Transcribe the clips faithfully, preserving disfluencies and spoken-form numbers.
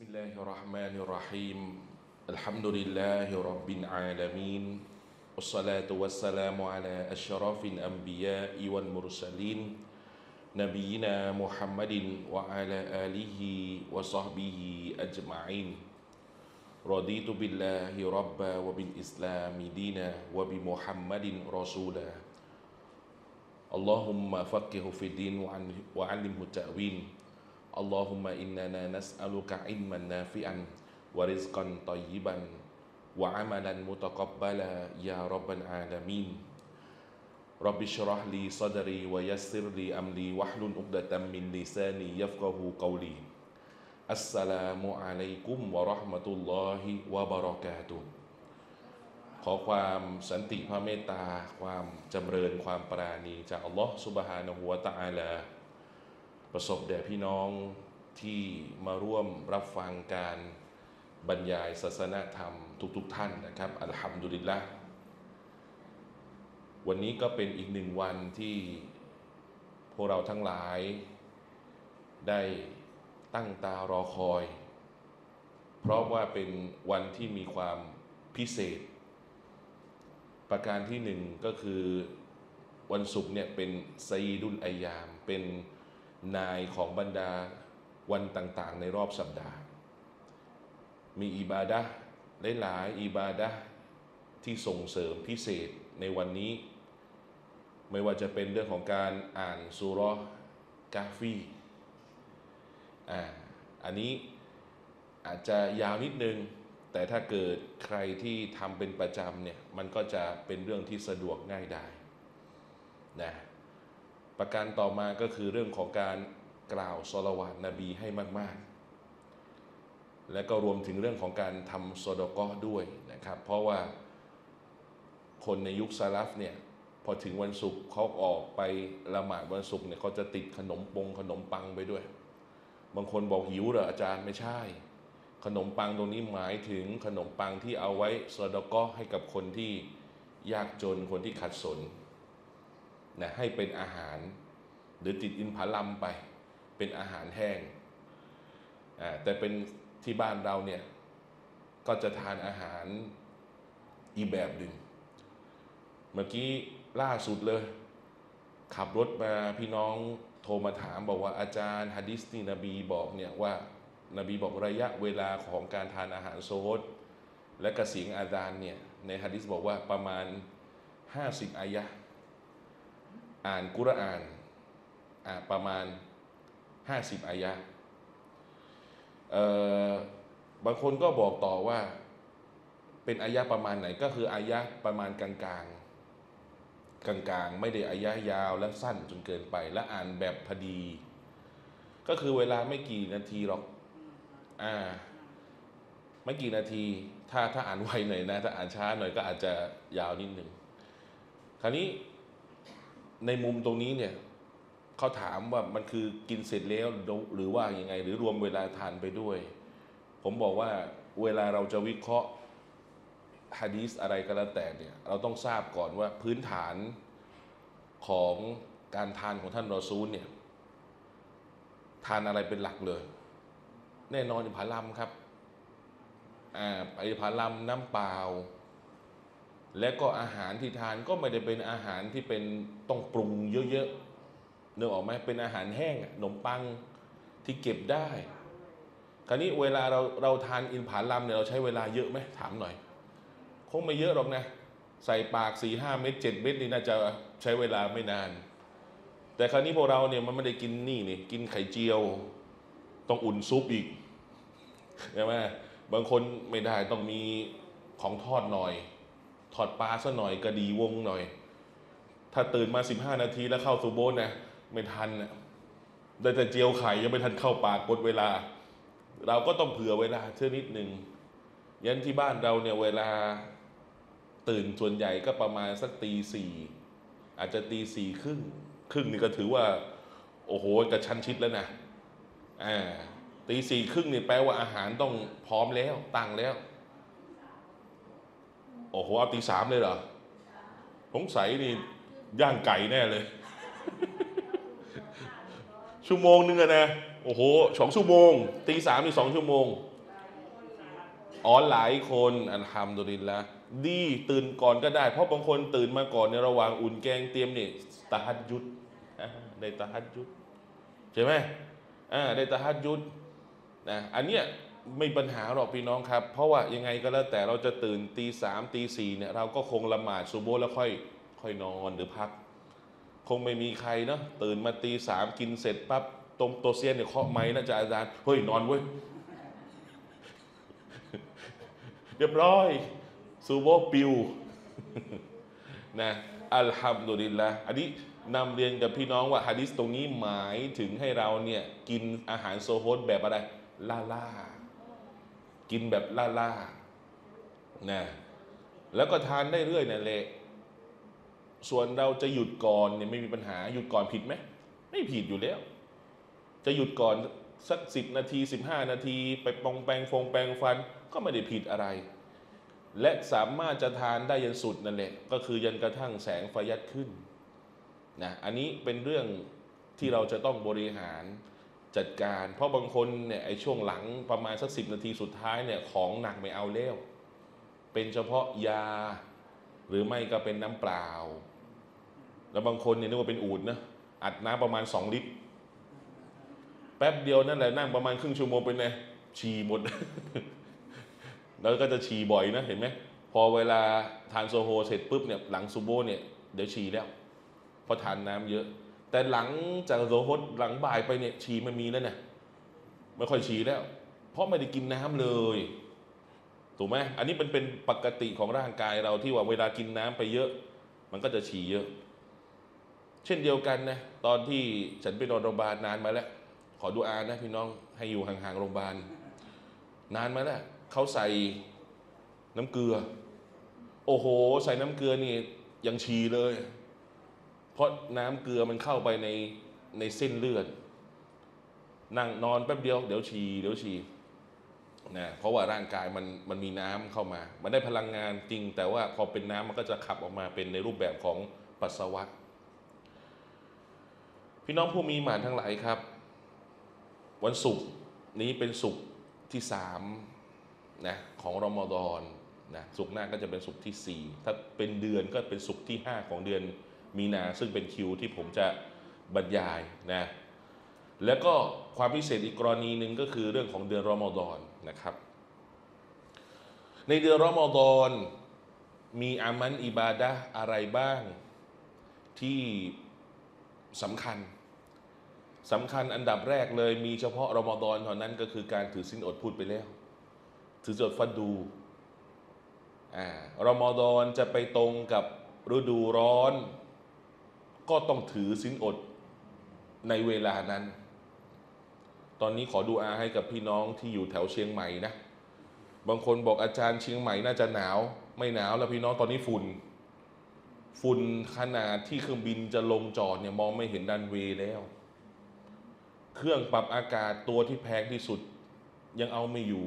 بسم الله الرحمن الرحيم الحمد لله رب العالمين والصلاة والسلام على أشرف الأنبياء والمرسلين نبينا محمد وعلى آله وصحبه أجمعين رضيت بالله ربا وبالإسلام دينا وبمحمد رسولا اللهم فقهه في الدين وعلمه التأويل اللهم إننا نسألك علما نافعا ورزقا طيبا وعملا متقبلا يا رب العالمين رب اشرح لي صدري ويسر لي أمري واحلل عقدة من لساني يفقه قولي السلام عليكم ورحمة الله وبركاته ขอความสันติพระเมตตาความจำเริญความปราณีจากอัลลอฮฺซุบฮานะฮูวะตะอาลาประสบแด่พี่น้องที่มาร่วมรับฟังการบรรยายศาสนธรรมทุกๆ ท่านนะครับอัลฮัมดุลิลละห์วันนี้ก็เป็นอีกหนึ่งวันที่พวกเราทั้งหลายได้ตั้งตารอคอย เพราะว่าเป็นวันที่มีความพิเศษประการที่หนึ่งก็คือวันศุกร์เนี่ยเป็นไซดุลอัยยามเป็นนายของบรรดาวันต่างๆในรอบสัปดาห์มีอิบาดะห์หลายๆอิบาดะห์ที่ส่งเสริมพิเศษในวันนี้ไม่ว่าจะเป็นเรื่องของการอ่านซูเราะห์กะฮ์ฟีอ่าอันนี้อาจจะยาวนิดนึงแต่ถ้าเกิดใครที่ทำเป็นประจำเนี่ยมันก็จะเป็นเรื่องที่สะดวกง่ายได้นะประการต่อมาก็คือเรื่องของการกล่าวศอลาวาตนบีให้มากๆและก็รวมถึงเรื่องของการทำซอดาเกาะห์ด้วยนะครับเพราะว่าคนในยุคซะลัฟเนี่ยพอถึงวันศุกร์เขาออกไปละหมาดวันศุกร์เนี่ยเขาจะติดขนมปงขนมปังไปด้วยบางคนบอกหิวเหรออาจารย์ไม่ใช่ขนมปังตรงนี้หมายถึงขนมปังที่เอาไว้ซอดาเกาะห์ให้กับคนที่ยากจนคนที่ขัดสนนะให้เป็นอาหารหรือติดอินทผลัมไปเป็นอาหารแห้งแต่เป็นที่บ้านเราเนี่ยก็จะทานอาหารอีแบบหนึ่งเมื่อกี้ล่าสุดเลยขับรถมาพี่น้องโทรมาถามบอกว่าอาจารย์หะดีษที่นบีบอกเนี่ยว่านบีบอกระยะเวลาของการทานอาหารโซฮดและกระเสียงอาซานเนี่ยในหะดีษบอกว่าประมาณห้าสิบอายะห์อ่านกุรอานอ่าประมาณห้าสิบอายะห์เอ่อบางคนก็บอกต่อว่าเป็นอายะห์ประมาณไหนก็คืออายะห์ประมาณกลางๆกลางๆไม่ได้อายะห์ยาวและสั้นจนเกินไปและอ่านแบบพอดีก็คือเวลาไม่กี่นาทีหรอกอ่าไม่กี่นาทีถ้าถ้าอ่านไวหน่อยนะถ้าอ่านช้าหน่อยก็อาจจะยาวนิดหนึ่งคราวนี้ในมุมตรงนี้เนี่ยเขาถามว่ามันคือกินเสร็จแล้วหรือว่ายังไงหรือรวมเวลาทานไปด้วยผมบอกว่าเวลาเราจะวิเคราะห์หะดีษอะไรก็แล้วแต่เนี่ยเราต้องทราบก่อนว่าพื้นฐานของการทานของท่านรอซูลเนี่ยทานอะไรเป็นหลักเลยแน่นอนอินทผลัมครับอ่าอินทผลัมน้ำเปล่าและก็อาหารที่ทานก็ไม่ได้เป็นอาหารที่เป็นต้องปรุงเยอะๆนึกออกไหมเป็นอาหารแห้งขนมปังที่เก็บได้คราวนี้เวลาเราเราทานอินทผลัมเนี่ยเราใช้เวลาเยอะไหมถามหน่อยคงไม่เยอะหรอกนะใส่ปากสี่ห้าเม็ดเจ็ดเม็ดนี่น่าจะใช้เวลาไม่นานแต่คราวนี้พวกเราเนี่ยมันไม่ได้กินนี่นี่กินไข่เจียวต้องอุ่นซุปอีกใช่ไหมบางคนไม่ได้ต้องมีของทอดหน่อยถอดปลาซะหน่อยกระดีวงหน่อยถ้าตื่นมาสิบห้านาทีแล้วเข้าซูโบนนะไม่ทันนะได้แต่เจียวไข่ยังไม่ทันเข้าปากหมดเวลาเราก็ต้องเผื่อเวลาเท่านิดหนึ่งยันที่บ้านเราเนี่ยเวลาตื่นส่วนใหญ่ก็ประมาณสักตีสี่อาจจะตีสี่ครึ่งครึ่งนี่ก็ถือว่าโอ้โหกระชั้นชิดแล้วนะอ่าตีสี่ครึ่งนี่แปลว่าอาหารต้องพร้อมแล้วตั้งแล้วโอ้โหเอาตีสามเลยเหรอสงสัยนี่ย่างไก่แน่เลย ชั่วโมงนึงอะนะโอ้โหสองชั่วโมงตีสามนี่สองชั่วโมงอ๋อหลายคนอัลฮัมดุลิลละดีตื่นก่อนก็ได้เพราะบางคนตื่นมาก่อนในระหว่างอุ่นแกงเตรียมนี่ตะฮัดยุดได้ตะฮัดยุดใช่ไหมอ่าได้ตะฮัดยุดนะอันเนี้ยไม่ปัญหาหรอกพี่น้องครับเพราะว่ายังไงก็แล้วแต่เราจะตื่นตีสามตีสี่เนี่ยเราก็คงละหมาดซุโบฮ์แล้วค่อยค่อยนอนหรือพักคงไม่มีใครเนาะตื่นมาตีสามกินเสร็จปั๊บตรงโตเซียนเนี่ยเคาะไม้นะจ๊ะอาจารย์เฮ้ยนอนเว้ยเรียบร้อยซูโบปิวนะอัลฮัมดุลิลละอันนี้นำเรียนกับพี่น้องว่าหะดีษตรงนี้หมายถึงให้เราเนี่ยกินอาหารโซโฮดแบบอะไรล่าล่ากินแบบล่าล่านะแล้วก็ทานได้เรื่อยนั่นแหละส่วนเราจะหยุดก่อนเนี่ยไม่มีปัญหาหยุดก่อนผิดไหมไม่ผิดอยู่แล้วจะหยุดก่อนสักสิบนาทีสิบห้านาทีไปปองแปรงฟงแปรงฟันก็ไม่ได้ผิดอะไรและสามารถจะทานได้ยันสุดนั่นแหละก็คือยันกระทั่งแสงไฟยัดขึ้นนะอันนี้เป็นเรื่องที่เราจะต้องบริหารจัดการเพราะบางคนเนี่ยไอ้ช่วงหลังประมาณสักสิบนาทีสุดท้ายเนี่ยของหนักไม่เอาแล้วเป็นเฉพาะยาหรือไม่ก็เป็นน้ำเปล่าแล้วบางคนเนี่ยนึกว่าเป็นอูฐนะอัดน้ำประมาณสองลิตรแป๊บเดียวนั่นแหละนั่งประมาณครึ่งชั่วโมงเป็นไงฉี่หมด แล้วก็จะฉี่บ่อยนะเห็นไหมพอเวลาทานโซโฮเสร็จปุ๊บเนี่ยหลังซูโบเนี่ยเดี๋ยวฉี่แล้วเพราะทานน้ำเยอะแต่หลังจากโซโฮหลังบ่ายไปเนี่ยฉี่ไม่มีแล้วเนี่ยไม่ค่อยฉี่แล้วเพราะไม่ได้กินน้ำเลยถูกไหมอันนี้เป็นเป็นปกติของร่างกายเราที่ว่าเวลากินน้ำไปเยอะมันก็จะฉี่เยอะเช่นเดียวกันนะตอนที่ฉันไปนอนโรงพยาบาลนานมาแล้วขอดุอานะพี่น้องให้อยู่ห่างๆโรงพยาบาลนานมาแล้วเขาใส่น้ำเกลือโอ้โหใส่น้ำเกลือนี่ยังฉี่เลยเพราะน้ำเกลือมันเข้าไปในในเส้นเลือดนั่งนอนแป๊บเดียวเดี๋ยวฉี่เดี๋ยวฉี่นะเพราะว่าร่างกายมันมันมีน้ำเข้ามามันได้พลังงานจริงแต่ว่าพอเป็นน้ำมันก็จะขับออกมาเป็นในรูปแบบของปัสสาวะพี่น้องผู้มีหมานทั้งหลายครับวันศุกร์นี้เป็นศุกร์ที่สามนะของรอมฎอนนะศุกร์หน้าก็จะเป็นศุกร์ที่สี่ถ้าเป็นเดือนก็เป็นศุกร์ที่ห้าของเดือนมีนาซึ่งเป็นคิวที่ผมจะบรรยายนะแล้วก็ความพิเศษอีกกรณีหนึ่งก็คือเรื่องของเดือนรอมฎอนนะครับในเดือนรอมฎอนมีอามันอิบาดะห์อะไรบ้างที่สำคัญสำคัญอันดับแรกเลยมีเฉพาะรอมฎอนเท่านั้นก็คือการถือศีลอดพูดไปแล้วถือศีลอดฟัดดูอ่ารอมฎอนจะไปตรงกับฤดูร้อนก็ต้องถือศีลอดในเวลานั้นตอนนี้ขอดุอาให้กับพี่น้องที่อยู่แถวเชียงใหม่นะบางคนบอกอาจารย์เชียงใหม่น่าจะหนาวไม่หนาวแล้วพี่น้องตอนนี้ฝุ่นฝุ่นขนาดที่เครื่องบินจะลงจอดเนี่ยมองไม่เห็นรันเวย์แล้วเครื่องปรับอากาศตัวที่แพงที่สุดยังเอาไม่อยู่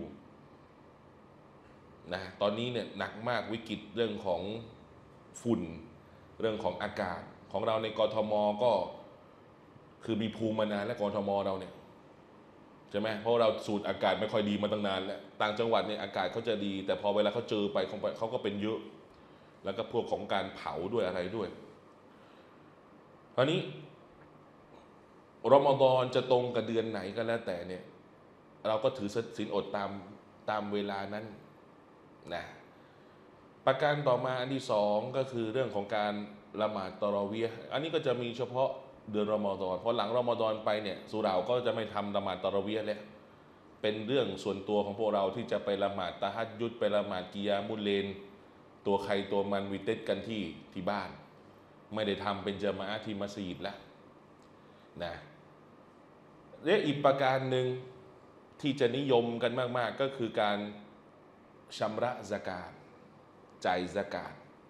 นะตอนนี้เนี่ยหนักมากวิกฤตเรื่องของฝุ่นเรื่องของอากาศของเราในกทมก็คือมีภูมิมานานและกทมเราเนี่ยใช่ไหมเพราะเราสูดอากาศไม่ค่อยดีมาตั้งนานแล้วต่างจังหวัดเนี่ยอากาศเขาจะดีแต่พอเวลาเขาเจอไปเขาก็เป็นเยอะแล้วก็พวกของการเผาด้วยอะไรด้วยคราวนี้รอมฎอนจะตรงกับเดือนไหนก็แล้วแต่เนี่ยเราก็ถือศีลอดตามตามเวลานั้นนะประการต่อมาอันที่สองก็คือเรื่องของการละหมาดตะเราะวีห์อันนี้ก็จะมีเฉพาะเดือนรอมฎอนเพราะหลังรอมฎอนไปเนี่ยสุเราก็จะไม่ทำละหมาดตะเราะวีห์แล้วเป็นเรื่องส่วนตัวของพวกเราที่จะไปละหมาดตะฮัจญุดไปละหมาดกิยามุลเลลตัวใครตัวมันวิเตสกันที่ที่บ้านไม่ได้ทำเป็นญะมาอะห์ที่มัสยิดแล้วนะและอีกประการหนึ่งที่จะนิยมกันมากๆก็คือการชำระซะกาตจ่ายซะกาต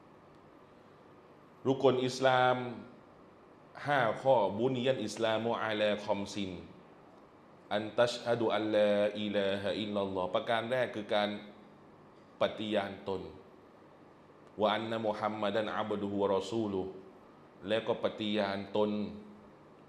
รุกลอิสลามห้าข้อบุนียันอิสลามุอะลาคอมซินอันตัชฮะดุอัลลาอิลาฮะอิลลัลลอฮ์ประการแรกคือการปฏิญาณตนว่าอันนะมุฮัมมัดันอับดุฮุวะรอซูลุและก็ปฏิญาณตน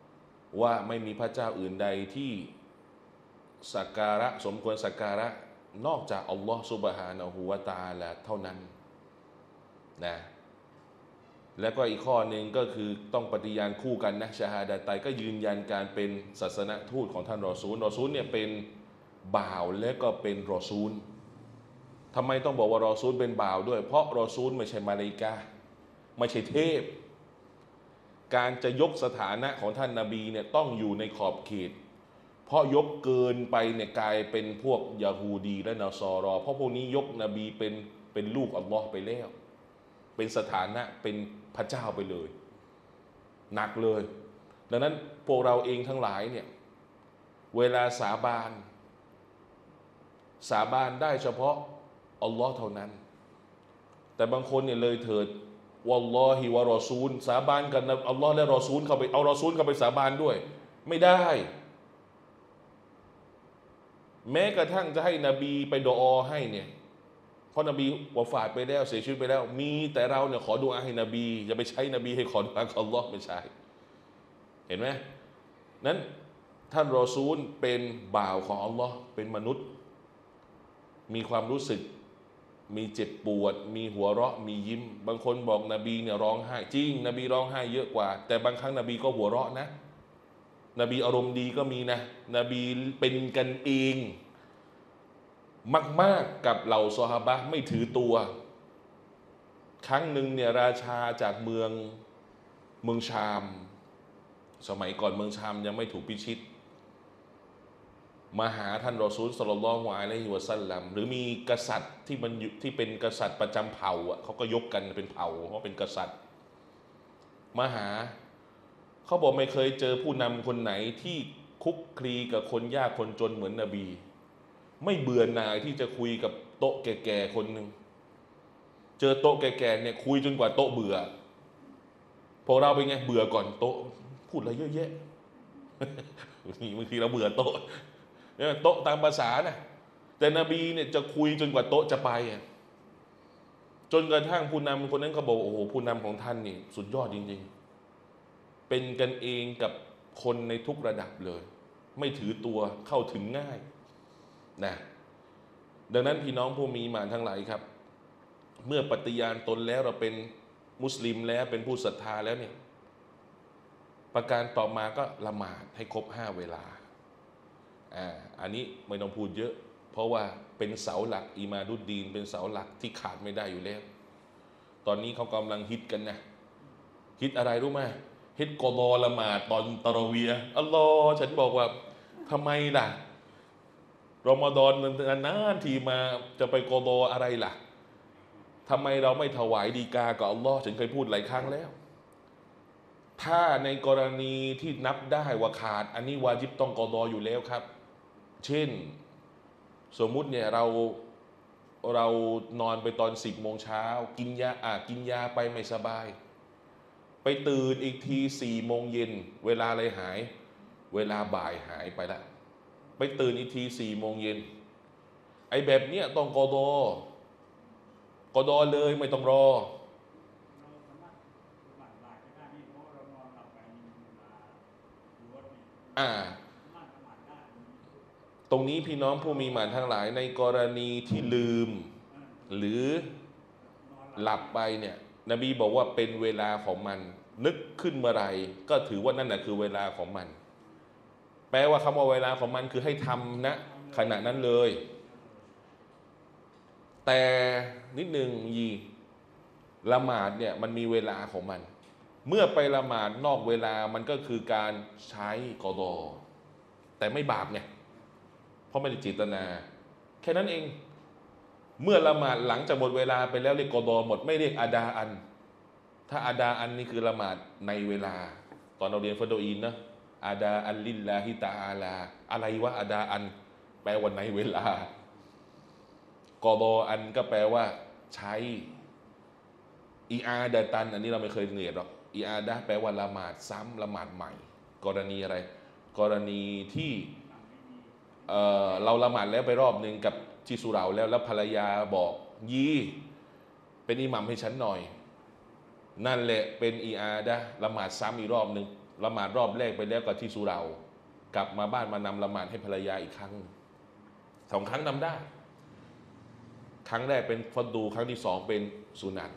ว่าไม่มีพระเจ้าอื่นใดที่สักการะสมควรสักการะนอกจากอัลลอฮฺซุบฮานะฮูวะตะอาลาเท่านั้นนะแล้วก็อีกข้อหนึ่งก็คือต้องปฏิญาณคู่กันนะชาฮาดะตัยก็ยืนยันการเป็นศาสนทูตของท่านรอซูลรอซูลเนี่ยเป็นบ่าวและก็เป็นรอซูลทำไมต้องบอกว่ารอซูลเป็นบ่าวด้วยเพราะรอซูลไม่ใช่มาลาอิกะฮ์ไม่ใช่เทพการจะยกสถานะของท่านนบีเนี่ยต้องอยู่ในขอบเขตเพราะยกเกินไปเนี่ยกลายเป็นพวกยะฮูดีและนอซอรอเพราะพวกนี้ยกนบีเป็นเป็นลูกอัลลอฮ์ไปแล้วเป็นสถานะเป็นพระเจ้าไปเลยหนักเลยดังนั้นพวกเราเองทั้งหลายเนี่ยเวลาสาบานสาบานได้เฉพาะอัลลอฮ์เท่านั้นแต่บางคนเนี่ยเลยเถิดวัลลอฮิวะรอซูลสาบานกันอัลลอฮ์และรอซูลเข้าไปเอารอซูลเข้าไปสาบานด้วยไม่ได้แม้กระทั่งจะให้นบีไปดุอาให้เนี่ยเพราะนบีวะฟาตไปแล้วเสียชีวิตไปแล้วมีแต่เราเนี่ยขอดุอาให้นบีอย่าไปใช้นบีให้ขอดุอากับอัลลอฮ์ไม่ใช่เห็นไหมนั้นท่านรอซูลเป็นบ่าวของอัลลอฮ์เป็นมนุษย์มีความรู้สึกมีเจ็บปวดมีหัวเราะมียิ้มบางคนบอกนบีเนี่ยร้องไห้จริงนบีร้องไห้เยอะกว่าแต่บางครั้งนบีก็หัวเราะนะนบีอารมณ์ดีก็มีนะนบีเป็นกันเองมากๆกับเหล่าซอฮาบะห์ไม่ถือตัวครั้งหนึ่งเนี่ยราชาจากเมืองเมืองชามสมัยก่อนเมืองชามยังไม่ถูกพิชิตมาหาท่านรอซูลศ็อลลัลลอฮุอะลัยฮิวะซัลลัมหรือมีกษัตริย์ที่มันที่เป็นกษัตริย์ประจำเผ่าอ่ะเขาก็ยกกันเป็นเผ่าเพราะเป็นกษัตริย์มาหาเขาบอกไม่เคยเจอผู้นำคนไหนที่คุกคลีกับคนยากคนจนเหมือนนบีไม่เบื่อหน่ายที่จะคุยกับโต๊ะแก่ๆคนหนึ่งเจอโต๊ะแก่ๆเนี่ยคุยจนกว่าโต๊ะเบื่อพอเราเป็นไงเบื่อก่อนโต๊ะพูดอะไรเยอะแยะบางทีเราเบื่อโต๊ะเนี่ยโต๊ะตามภาษานะแต่นบีเนี่ยจะคุยจนกว่าโต๊ะจะไปจนกระทั่งผู้นำคนนั้นเขาบอกโอ้โหผู้นำของท่านนี่สุดยอดจริงๆเป็นกันเองกับคนในทุกระดับเลยไม่ถือตัวเข้าถึงง่ายนะดังนั้นพี่น้องผู้มีอีหม่านทั้งหลายครับเมื่อปฏิญาณตนแล้วเราเป็นมุสลิมแล้วเป็นผู้ศรัทธาแล้วเนี่ยประการต่อมาก็ละหมาดให้ครบห้าเวลาอ่าอันนี้ไม่ต้องพูดเยอะเพราะว่าเป็นเสาหลักอีมาดุดดีนเป็นเสาหลักที่ขาดไม่ได้อยู่แล้วตอนนี้เขากำลังฮิตกันนะฮิตอะไรรู้ไหมฮิตกอฎอละหมาดตอนตะเราะวียะห์อัลลอฮ์ฉันบอกว่าทำไมล่ะรอมฎอนนานๆทีมาจะไปกอฎออะไรล่ะทำไมเราไม่ถวายดีกากับอัลลอฮ์ฉันเคยพูดหลายครั้งแล้วถ้าในกรณีที่นับได้ว่าขาดอันนี้วาญิบต้องกอฎออยู่แล้วครับเช่นสมมุติเนี่ยเราเรานอนไปตอนสิบโมงเช้ากินยาอ่ะกินยาไปไม่สบายไปตื่นอีกทีสี่โมงเย็นเวลาอะไรหายเวลาบ่ายหายไปละไปตื่นอีกทีสี่โมงเย็นไอ้แบบเนี้ยต้องกอฎอกอฎอเลยไม่ต้องรออ่าตรงนี้พี่น้องผู้มีหมานทั้งหลายในกรณีที่ลืมหรือหลับไปเนี่ยนบีบอกว่าเป็นเวลาของมันนึกขึ้นเมื่อไรก็ถือว่านั่นแหละคือเวลาของมันแปลว่าคำว่าเวลาของมันคือให้ทำนะขณะนั้นเลยแต่นิดหนึ่งยีละหมาดเนี่ยมันมีเวลาของมันเมื่อไปละหมาดนอกเวลามันก็คือการใช้กอฎอแต่ไม่บาปไงเพราะไม่ได้เจตนาแค่นั้นเองเมื่อละหมาดหลังจากหมดเวลาไปแล้วเรียกกอฎอหมดไม่เรียกอาดาอันถ้าอาดาอันนี่คือละหมาดในเวลาตอนเราเรียนฟัดอีนนะอาดาอัลลิลลาฮิตะอาลาอะไรวะอาดาอันแปลว่าในเวลากอฎออันก็แปลว่าใช้อีอาดะตันอันนี้เราไม่เคยเรียนหรอกอีอาดะแปลว่าละหมาดซ้ำละหมาดใหม่กรณีอะไรกรณีที่เอ่อเราละหมาดแล้วไปรอบหนึ่งกับที่สุเหร่าแล้วแล้วภรรยาบอกยีเป็นอิหมัมให้ฉันหน่อยนั่นแหละเป็นอีอาดะละหมาดซ้ำอีกรอบหนึ่งละหมาดรอบแรกไปแล้วกับที่สุเหร่ากลับมาบ้านมานำละหมาดให้ภรรยาอีกครั้งสองครั้งนำได้ครั้งแรกเป็นฟัรดูครั้งที่สองเป็นสุนัต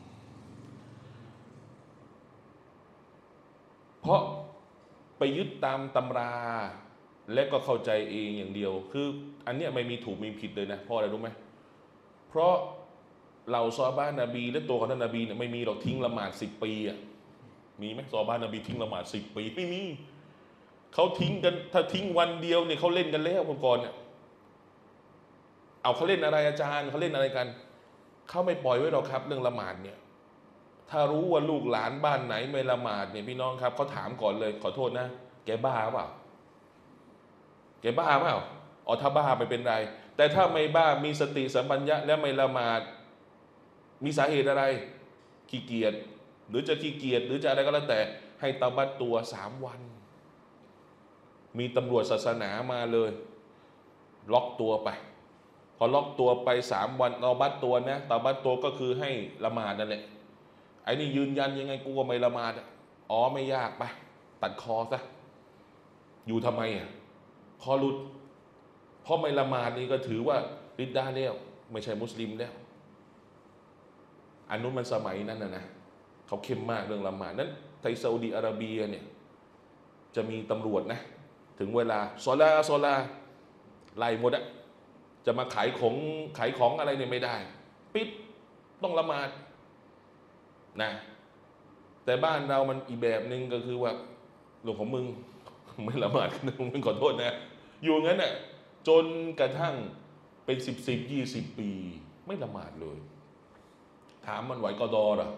เพราะไปยึดตามตำราและก็เข้าใจเองอย่างเดียวคืออันเนี้ยไม่มีถูกมีผิดเลยนะเพราะอะไรรู้ไหมเพราะเหล่าซอฮาบะห์นบีและตัวของท่านนบีเนี่ยไม่มีหรอกทิ้งละหมาดสิบปีอ่ะมีไหมซอฮาบะห์นบีทิ้งละหมาดสิบปีไม่มีเขาทิ้งกันถ้าทิ้งวันเดียวเนี่ยเขาเล่นกันแล้วก่อนเนี่ยเอาเขาเล่นอะไรอาจารย์เขาเล่นอะไรกันเขาไม่ปล่อยไว้หรอกครับเรื่องละหมาดเนี่ยถ้ารู้ว่าลูกหลานบ้านไหนไม่ละหมาดเนี่ยพี่น้องครับเขาถามก่อนเลยขอโทษนะแกบ้าเปล่าแกบ้าเปล่าอ๋อถ้าบ้าไม่เป็นไรแต่ถ้าไม่บ้ามีสติสัมปชัญญะและไม่ละหมาดมีสาเหตุอะไรขี้เกียจหรือจะขี้เกียจหรือจะอะไรก็แล้วแต่ให้ตะบัดตัวสามวันมีตำรวจศาสนามาเลยล็อกตัวไปพอล็อกตัวไปสามวันตะบัดตัวนะตะบัดตัวก็คือให้ละหมาดนั่นแหละไอ้นี่ยืนยันยังไงกูก็ไม่ละหมาดอ๋อไม่ยากไปตัดคอซะอยู่ทำไมอ่ะคอหลุดเพราะไม่ละหมาดนี่ก็ถือว่าริดดาแล้วไม่ใช่มุสลิมแล้วอันนู้นมันสมัยนั้นนะนะเขาเข้มมากเรื่องละหมาดนั้นในซาอุดิอาระเบียเนี่ยจะมีตำรวจนะถึงเวลาซอลาซอลาไล่หมดอะจะมาขายของขายของอะไรเนี่ยไม่ได้ปิดต้องละหมาดนะแต่บ้านเรามันอีกแบบหนึ่งก็คือว่าหลวงของมึงไม่ละหมาดกันมึงขอโทษนะอยู่งั้นน่ะจนกระทั่งเป็นสิบสิบยี่สิบปีไม่ละหมาดเลยถามมันไหวกอดอหรอ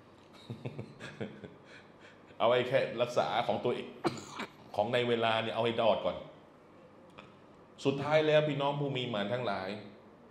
เอาไว้แค่รักษาของตัวเอง ของในเวลาเนี่ยเอาให้ดอดก่อนสุดท้ายแล้วพี่น้องผู้มีหมานทั้งหลาย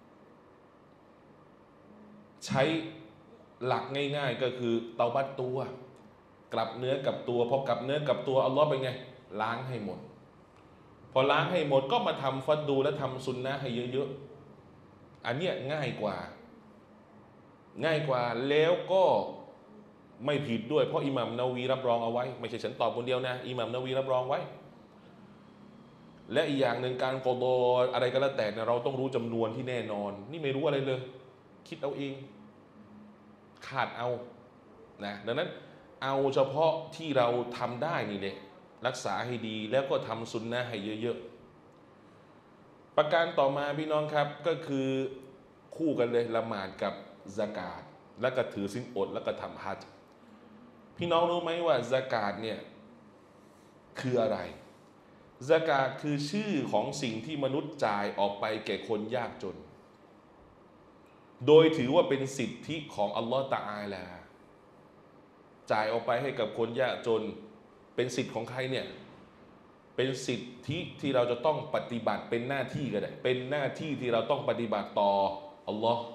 ใช้หลักง่ายๆก็คือเตาบัตตัวกลับเนื้อกลับตัวพอกลับเนื้อกลับตัวอัลลอฮ์เป็นไงล้างให้หมดพอล้างให้หมดก็มาทำฟัดดูและทำซุนนะให้เยอะๆอันเนี้ยง่ายกว่าง่ายกว่าแล้วก็ไม่ผิดด้วยเพราะอิหม่ามนาวีรับรองเอาไว้ไม่ใช่ฉันตอบคนเดียวนะอิหม่ามนาวีรับรองไว้และอีกอย่างหนึ่งการกอฎออะไรก็แล้วแต่เราต้องรู้จำนวนที่แน่นอนนี่ไม่รู้อะไรเลยคิดเอาเองขาดเอานะดังนั้นเอาเฉพาะที่เราทำได้นี่แหละรักษาให้ดีแล้วก็ทำซุนนะให้เยอะๆประการต่อมาพี่น้องครับก็คือคู่กันเลยละหมาดกับซะกาตแล้วก็ถือศีลอดแล้วก็ทำฮัจญ์พี่น้องรู้ไหมว่าซะกาตเนี่ยคืออะไรซะกาตคือชื่อของสิ่งที่มนุษย์จ่ายออกไปแก่คนยากจนโดยถือว่าเป็นสิทธิของอัลลอฮฺตะอาลาจ่ายออกไปให้กับคนยากจนเป็นสิทธิของใครเนี่ยเป็นสิทธิที่เราจะต้องปฏิบัติเป็นหน้าที่ก็ได้เป็นหน้าที่ที่เราต้องปฏิบัติต่ออัลลอฮ์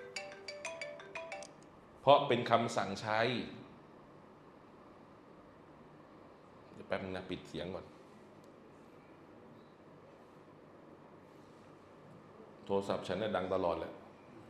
เพราะเป็นคำสั่งใช้เดี๋ยวแป๊บนึงนะปิดเสียงก่อนโทรศัพท์ฉันน่ะดังตลอดแหละ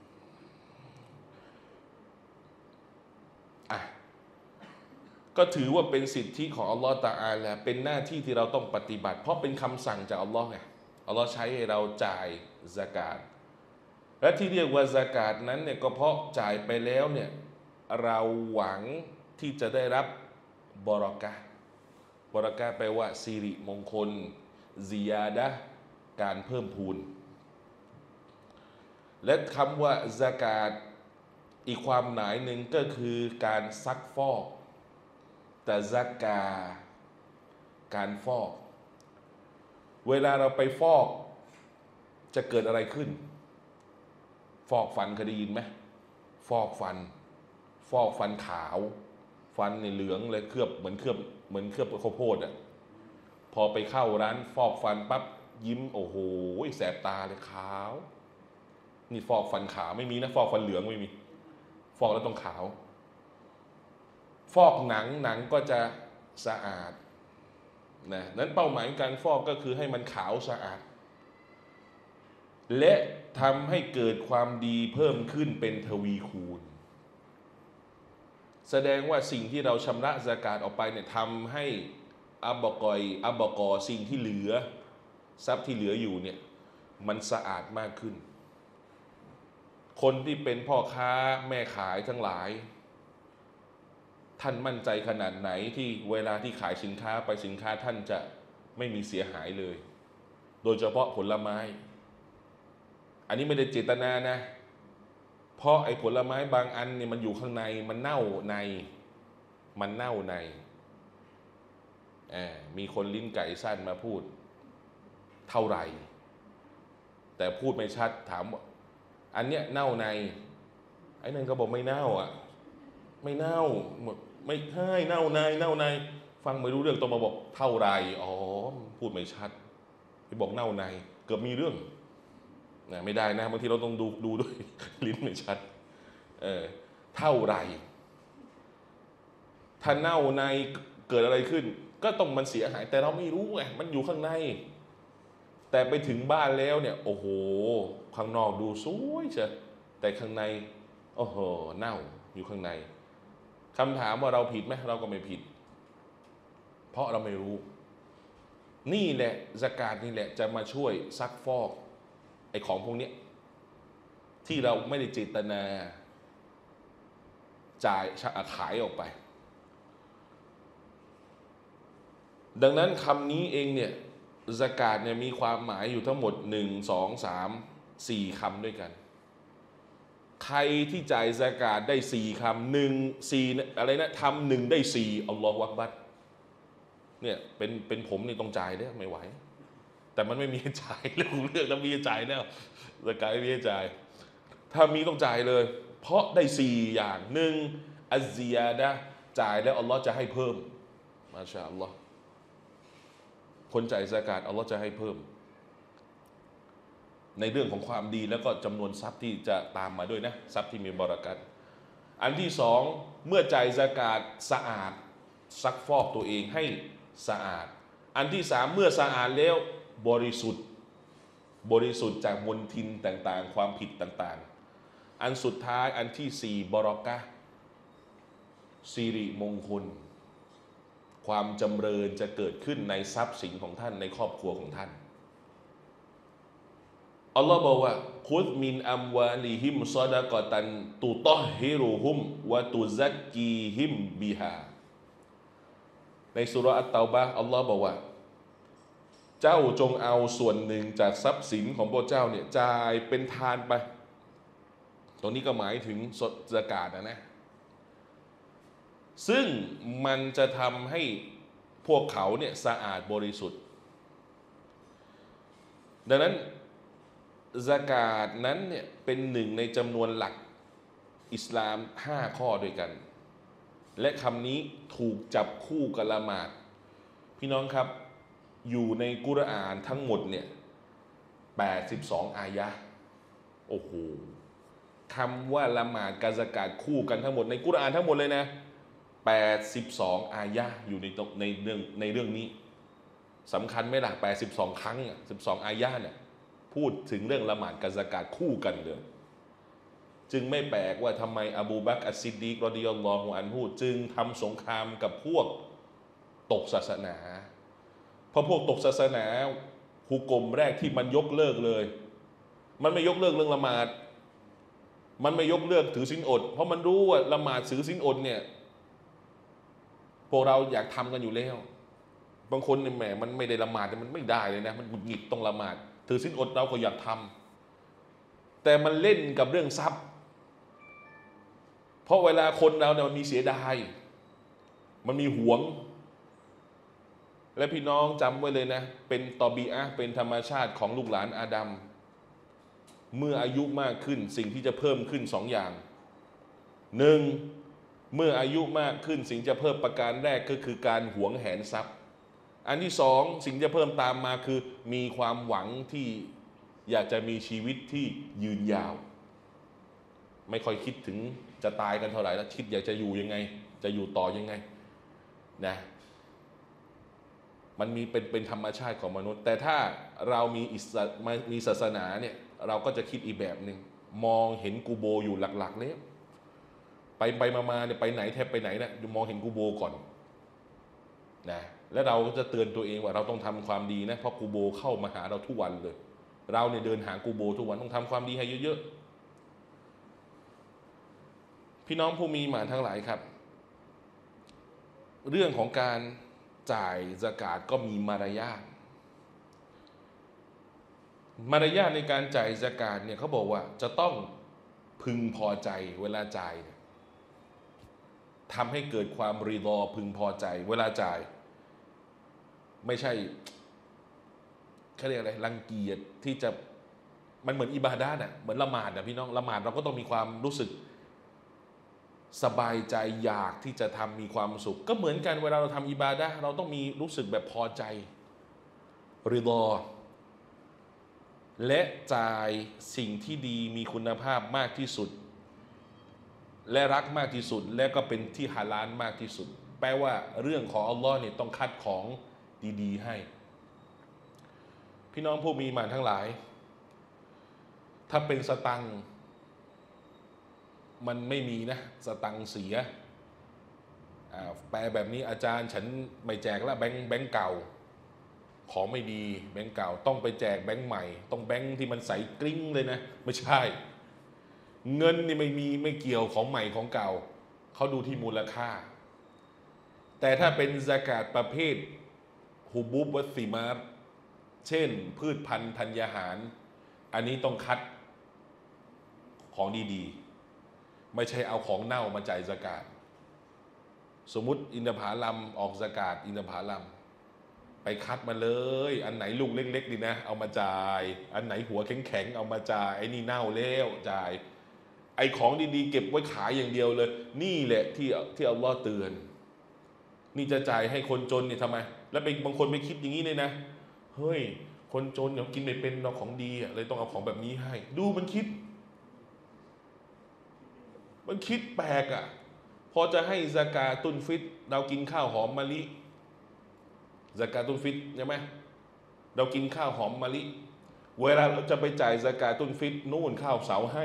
อ่ะก็ถือว่าเป็นสิทธิของอัลลอฮฺตะอาลาเป็นหน้าที่ที่เราต้องปฏิบัติเพราะเป็นคำสั่งจากอัลลอฮ์ไงอัลลอฮ์ใช้ให้เราจ่ายซะกาตและที่เรียกว่าซะกาตนั้นเนี่ยก็เพราะจ่ายไปแล้วเนี่ยเราหวังที่จะได้รับบารอกะห์บารอกะห์แปลว่าสิริมงคลซิยาดะห์การเพิ่มพูนและคำว่าซะกาตอีกความหมายหนึ่งก็คือการซักฟอกแต่ซะกาการฟอกเวลาเราไปฟอกจะเกิดอะไรขึ้นฟอกฟันเคยได้ยินไหมฟอกฟันฟอกฟันขาวฟันในเหลืองเลยเคลือบเหมือนเคลือบเหมือนเคลือบข้าวโพดอ่ะพอไปเข้าร้านฟอกฟันปั๊บยิ้มโอ้โหแสบตาเลยขาวนี่ฟอกฟันขาวไม่มีนะฟอกฟันเหลืองไม่มีฟอกแล้วต้องขาวฟอกหนังหนังก็จะสะอาดนะนั้นเป้าหมายการฟอกก็คือให้มันขาวสะอาดและทำให้เกิดความดีเพิ่มขึ้นเป็นทวีคูณแสดงว่าสิ่งที่เราชำระซะกาตออกไปเนี่ยทำให้อับบกอยอับบกอสิ่งที่เหลือทรัพย์ที่เหลืออยู่เนี่ยมันสะอาดมากขึ้นคนที่เป็นพ่อค้าแม่ขายทั้งหลายท่านมั่นใจขนาดไหนที่เวลาที่ขายสินค้าไปสินค้าท่านจะไม่มีเสียหายเลยโดยเฉพาะผลไม้อันนี้ไม่ได้เจตนานะเพราะไอ้ผลไม้บางอันเนี่ยมันอยู่ข้างในมันเน่าในมันเน่าในมีคนลิ้นไก่สั้นมาพูดเท่าไหร่แต่พูดไม่ชัดถามว่าอันเนี้ยเน่าในไอ้นั่นก็บอกไม่เน่าอ่ะไม่เน่าไม่ใช่เน่าในเน่าในฟังไม่รู้เรื่องต้องมาบอกเท่าไหร่อ๋อพูดไม่ชัดไปบอกเน่าในเกือบมีเรื่องนะไม่ได้นะบางทีเราต้องดูดูด้วยลิ้นไม่ชัดเออเท่าไหร่ถ้าเน่าในเกิดอะไรขึ้นก็ต้องมันเสียหายแต่เราไม่รู้ไงมันอยู่ข้างในแต่ไปถึงบ้านแล้วเนี่ยโอ้โหข้างนอกดูสวยเชียวแต่ข้างในโอ้โหเน่าอยู่ข้างในคำถามว่าเราผิดไหมเราก็ไม่ผิดเพราะเราไม่รู้นี่แหละซะกาตนี่แหละจะมาช่วยซักฟอกไอ้ของพวกนี้ที่เราไม่ได้เจตนาจ่ายขายออกไปดังนั้นคำนี้เองเนี่ยซะกาตเนี่ยมีความหมายอยู่ทั้งหมดหนึ่ง สอง สาม สี่คำด้วยกันใครที่จ่ายซะกาตได้สี่คำหนึ่งสี่อะไรนะทำหนึ่งได้สี่อัลลอฮฺวักบัรเนี่ยเป็นเป็นผมนี่ต้องจ่ายแล้วไม่ไหวแต่มันไม่มีให้จ่ายเรื่องเรื่องแล้วมีให้จ่ายแล้วซะกาตไม่มีให้จ่ายถ้ามีต้องจ่ายเลยเพราะได้สี่อย่างหนึ่งอัซซิยาดะห์จ่ายแล้วอัลลอฮฺจะให้เพิ่มมาชาอัลลอฮฺคนจ่ายซะกาตอัลลอฮฺจะให้เพิ่มในเรื่องของความดีแล้วก็จำนวนทรัพย์ที่จะตามมาด้วยนะทรัพย์ที่มีบารอกัตอันที่สองเมื่อจ่ายซะกาตสะอาดซักฟอกตัวเองให้สะอาดอันที่สามเมื่อสะอาดแล้วบริสุทธิ์บริสุทธิ์จากมลทินต่างๆความผิดต่างๆอันสุดท้ายอันที่สี่บารอกะห์สิริมงคลความจำเริญจะเกิดขึ้นในทรัพย์สินของท่านในครอบครัวของท่านอัลลอฮ์บอกว่าคุดมินอัมวาลิฮิมซอดะกอตันตุตอฮิรุฮุมวะตุซักกีฮิมบิฮาในสุเราะห์อัตเตาบะห์อัลลอฮ์บอกว่าเจ้าจงเอาส่วนหนึ่งจากทรัพย์สินของพวกเจ้าเนี่ยจ่ายเป็นทานไปตรงนี้ก็หมายถึงซะกาตนะนะซึ่งมันจะทำให้พวกเขาเนี่ยสะอาดบริสุทธิ์ดังนั้นซะกาตนั้นเนี่ยเป็นหนึ่งในจำนวนหลักอิสลามห้าข้อด้วยกันและคำนี้ถูกจับคู่กับละหมาดพี่น้องครับอยู่ในกุรอานทั้งหมดเนี่ยแปดสิบสองอายะห์โอ้โหคำว่าละหมาดกับซะกาตคู่กันทั้งหมดในกุรอานทั้งหมดเลยนะแปดสิบสองอายะห์อยู่ในในเรื่องในเรื่องนี้สำคัญไหมล่ะแปดสิบสองครั้งอ่ะสิบสองอายะห์เนี่ยพูดถึงเรื่องละหมาดกับซะกาตคู่กันเลยจึงไม่แปลกว่าทำไมอบูบักร อัสซิดดีก รอฎิยัลลอฮุอันฮุจึงทำสงครามกับพวกตกศาสนาเพราะพวกตกศาสนาฮุกมแรกที่มันยกเลิกเลยมันไม่ยกเลิกเรื่องละหมาดมันไม่ยกเลิกถือศีลอดเพราะมันรู้ว่าละหมาดถือศีลอดเนี่ยพวกเราอยากทำกันอยู่แล้วบางคนเนี่ยแหมมันไม่ได้ละหมาดมันไม่ได้เลยนะมันหงุดหงิดต้องละหมาดถือศีลอดเราก็อยากทำแต่มันเล่นกับเรื่องทรัพย์เพราะเวลาคนเราเนี่ยมันมีเสียดายมันมีหวงและพี่น้องจำไว้เลยนะเป็นตอบีอะห์เป็นธรรมชาติของลูกหลานอาดัมเมื่ออายุมากขึ้นสิ่งที่จะเพิ่มขึ้นสองอย่างหนึ่งเมื่ออายุมากขึ้นสิ่งจะเพิ่มประการแรกก็คือการหวงแหนทรัพย์อันที่สองสิ่งจะเพิ่มตามมาคือมีความหวังที่อยากจะมีชีวิตที่ยืนยาวไม่ค่อยคิดถึงจะตายกันเท่าไหร่แล้วคิดอยากจะอยู่ยังไงจะอยู่ต่อยังไงนะมันมีเป็นเป็นธรรมชาติของมนุษย์แต่ถ้าเรามีอิสมีศาสนาเนี่ยเราก็จะคิดอีกแบบหนึ่งมองเห็นกูโบอยู่หลักๆแล้วไปไปมาๆเนี่ยไปไหนแทบไปไหนนะมองเห็นกูโบก่อนนะและเราก็จะเตือนตัวเองว่าเราต้องทำความดีนะเพราะกูโบเข้ามาหาเราทุกวันเลยเราเนี่ยเดินหากูโบทุกวันต้องทำความดีให้เยอะพี่น้องผู้มีหมานทั้งหลายครับ เรื่องของการจ่ายซะกาตก็มีมารยาทมารยาทในการจ่ายซะกาตเนี่ยเขาบอกว่าจะต้องพึงพอใจเวลาจ่ายทำให้เกิดความรีฎอพึงพอใจเวลาจ่ายไม่ใช่เขาเรียกอะไรรังเกียจที่จะมันเหมือนอิบาดะห์น่ะเหมือนละหมาดน่ะพี่น้องละหมาดเราก็ต้องมีความรู้สึกสบายใจอยากที่จะทำมีความสุขก็เหมือนกันเวลาเราทำอิบาดะห์เราต้องมีรู้สึกแบบพอใจริฎอและจ่ายสิ่งที่ดีมีคุณภาพมากที่สุดและรักมากที่สุดและก็เป็นที่ฮาลาลมากที่สุดแปลว่าเรื่องของอัลลอฮ์เนี่ยต้องคัดของดีๆให้พี่น้องผู้มีหมานทั้งหลายถ้าเป็นสตังค์มันไม่มีนะสตังค์เสียแปลแบบนี้อาจารย์ฉันไม่แจกละแบงค์แบงค์เก่าของไม่ดีแบงค์เก่าต้องไปแจกแบงค์ใหม่ต้องแบงค์ที่มันใสกริ้งเลยนะไม่ใช่เงินนี่ไม่มีไม่เกี่ยวของใหม่ของเก่าเขาดูที่มูลค่าแต่ถ้าเป็นซะกาตประเภทฮุบูบวัซิมาร์เช่นพืชพันธุ์ธัญญาหารอันนี้ต้องคัดของดีๆไม่ใช่เอาของเน่ามาจ่ายซะกาตสมมุติอินทผลัมออกซะกาตอินทผลัมไปคัดมาเลยอันไหนลูกเล็กๆดีนะเอามาจ่ายอันไหนหัวแข็งๆเอามาจ่ายไอ้นี่เน่าแล้วจ่ายไอ้ของดีๆเก็บไว้ขายอย่างเดียวเลยนี่แหละที่ที่อัลลอฮ์เตือนนี่จะจ่ายให้คนจนเนี่ยทำไมแล้วบางคนไม่คิดอย่างนี้เลยนะเฮ้ยคนจนเดี๋ยวกินไม่เป็นเราของดีเลยต้องเอาของแบบนี้ให้ดูมันคิดมันคิดแปลกอ่ะพอจะให้ซะกาตุลฟิตเรากินข้าวหอมมะลิซะกาตุลฟิตใช่ไหมเรากินข้าวหอมมะลิเวลาเราจะไปจ่ายซะกาตุลฟิตนู่นข้าวเสาให้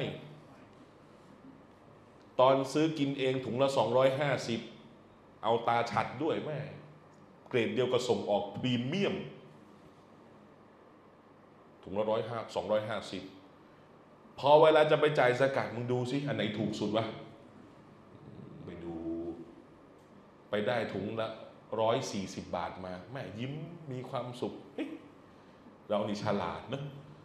ตอนซื้อกินเองถุงละสองร้อยห้าสิบเอาตาฉัดด้วยแม่เกรดเดียวกับส่งออกพรีเมียมถุงละร้อยห้าสองร้อยห้าสิบพอเวลาจะไปจ่ายซะกาตมึงดูสิอันไหนถูกสุดวะไปดูไปได้ถุงละร้อยสี่สิบบาทมาแม่ยิ้มมีความสุขเรานี่ฉลาดนะ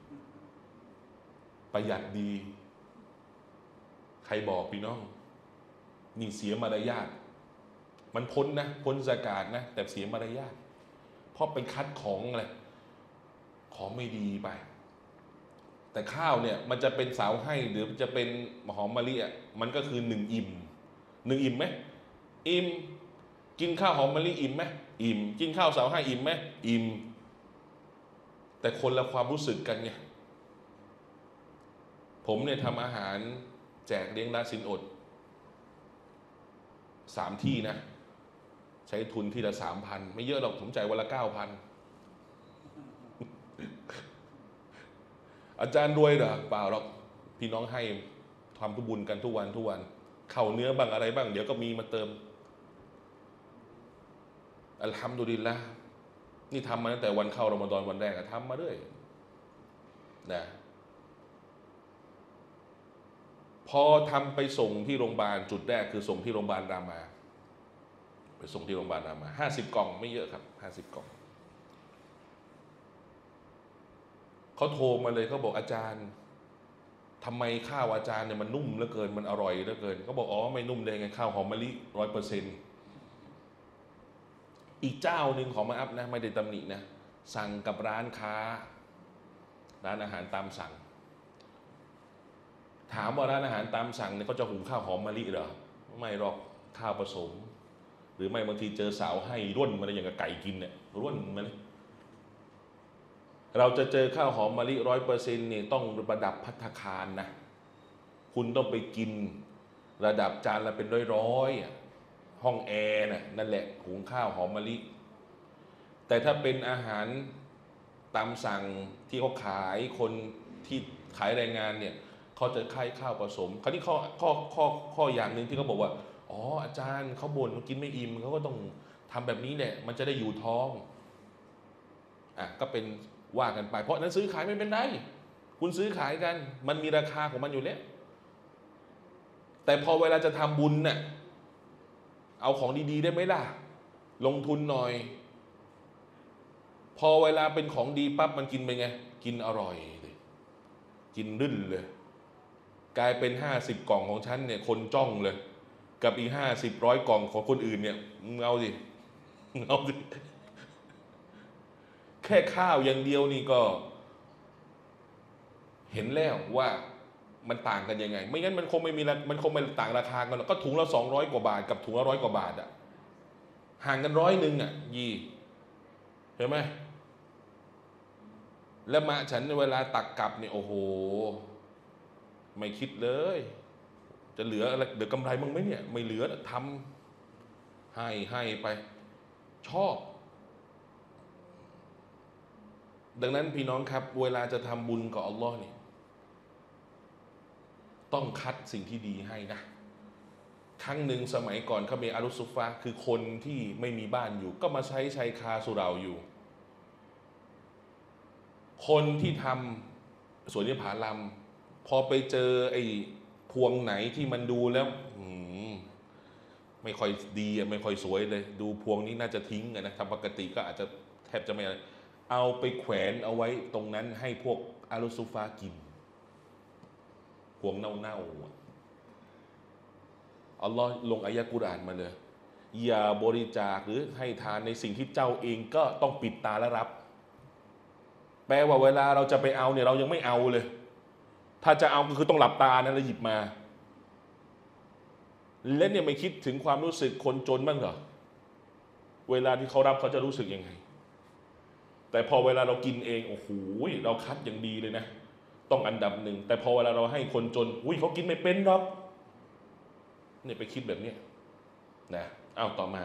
ประหยัดดีใครบอกพี่น้องนี่เสียมารยาทมันพ้นนะพ้นซะกาตนะแต่เสียมารยาทเพราะไปคัดของอะไรของไม่ดีไปแต่ข้าวเนี่ยมันจะเป็นสาวให้หรือจะเป็นหอมมะลิอ่ะมันก็คือหนึ่งอิ่มหนึ่งอิ่มไหมอิ่มกินข้าวหอมมะลิอิ่มไหมอิ่มกินข้าวสาวให้อิ่มไหมอิ่มแต่คนละความรู้สึกกันไงผมเนี่ยทำอาหารแจกเลี้ยงราศีลอดสามที่นะใช้ทุนที่ละสามพันไม่เยอะหรอกผมจ่ายวันละเก้าพันอาจารย์รวยเหรอเปล่าหรอกพี่น้องให้ทำทุบุญกันทุกวันทุกวันเข่าเนื้อบ้างอะไรบ้างเดี๋ยวก็มีมาเติมอัลฮัมดุลิลละห์นี่ทำมาตั้งแต่วันเข้ารอมฎอนวันแรกทำมาด้วยนะพอทำไปส่งที่โรงพยาบาลจุดแรกคือส่งที่โรงพยาบาลรามาไปส่งที่โรงพยาบาลรามาห้าสิบกล่องไม่เยอะครับห้าสิบกล่องเขาโทรมาเลยเขาบอกอาจารย์ทำไมข้าวอาจารย์เนี่ยมันนุ่มเหลือเกินมันอร่อยเหลือเกินเขาบอกอ๋อไม่นุ่มได้ไงข้าวหอมมะลิร้อยเปอร์เซ็นต์อีกเจ้าหนึ่งของมาอัพนะไม่ได้ตำหนินะสั่งกับร้านค้าร้านอาหารตามสั่งถามว่าร้านอาหารตามสั่งเนี่ยเขาจะหุงข้าวหอมมะลิเหรอไม่หรอกข้าวผสมหรือไม่บางทีเจอสาวให้ร่วนมันอย่างกับไก่กินเนี่ยร่วนมันเราจะเจอข้าวหอมมะลิร้อยเปอร์เซ็นต์เนี่ยต้องระดับภัตตาคารนะคุณต้องไปกินระดับจานละเป็นร้อยๆห้องแอร์น่ะนั่นแหละหุงข้าวหอมมะลิแต่ถ้าเป็นอาหารตามสั่งที่เขาขายคนที่ขายแรงงานเนี่ยเขาจะขายข้าวผสมคราวนี้ข้อข้อข้อข้ออย่างหนึ่งที่เขาบอกว่าอ๋ออาจารย์เขาบ่นเขากินไม่อิ่มเขาก็ต้องทำแบบนี้แหละมันจะได้อยู่ท้องอ่ะก็เป็นว่ากันไปเพราะนั้นซื้อขายไม่เป็นไรคุณซื้อขายกันมันมีราคาของมันอยู่แล้วแต่พอเวลาจะทำบุญน่ะเอาของดีๆได้ไหมล่ะลงทุนหน่อยพอเวลาเป็นของดีปั๊บมันกินไปไงกินอร่อยเลยกินรื่นเลยกลายเป็นห้าสิบกล่องของฉันเนี่ยคนจ้องเลยกับอีกห้าสิบร้อยกล่องของคนอื่นเนี่ยเอาสิเอาสิแค่ข้าวอย่างเดียวนี่ก็เห็นแล้วว่ามันต่างกันยังไงไม่งั้นมันคงไม่มีมันคงไม่ต่างราคากันหรอกก็ถุงละสองร้อยกว่าบาทกับถุงละร้อยกว่าบาทอะห่างกันร้อยหนึ่งอะยี่เห็นไหมแล้วมาฉันเวลาตักกลับเนี่ยโอ้โหไม่คิดเลยจะเหลืออะไรเดี๋ยวกำไรมั้งไหมเนี่ยไม่เหลือทำให้ให้ไปชอบดังนั้นพี่น้องครับเวลาจะทำบุญกับอัลลอฮ์เนี่ยต้องคัดสิ่งที่ดีให้นะครั้งหนึ่งสมัยก่อนเขามีอารุสุฟะคือคนที่ไม่มีบ้านอยู่ก็มาใช้ชัยคาสุเหร่าอยู่คนที่ทำสวนยผาลัมพอไปเจอไอ้พวงไหนที่มันดูแล้วไม่ค่อยดีไม่ค่อยสวยเลยดูพวงนี้น่าจะทิ้งนะทำปกติก็อาจจะแทบจะไม่เอาไปแขวนเอาไว้ตรงนั้นให้พวกอารุสุฟะกินพวงเน่าๆอัลลอฮ์ลงอายะกุรอานมาเลยอย่าบริจาคหรือให้ทานในสิ่งที่เจ้าเองก็ต้องปิดตาและรับแปลว่าเวลาเราจะไปเอาเนี่ยเรายังไม่เอาเลยถ้าจะเอาก็คือต้องหลับตานะแล้วหยิบมาและเนี่ยไม่คิดถึงความรู้สึกคนจนบ้างเหรอเวลาที่เขารับเขาจะรู้สึกยังไงแต่พอเวลาเรากินเองโอ้โหเราคัดอย่างดีเลยนะต้องอันดับหนึ่งแต่พอเวลาเราให้คนจนอุ้ยเขากินไม่เป็นหรอกเนี่ยไปคิดแบบนี้นะเอาต่อมา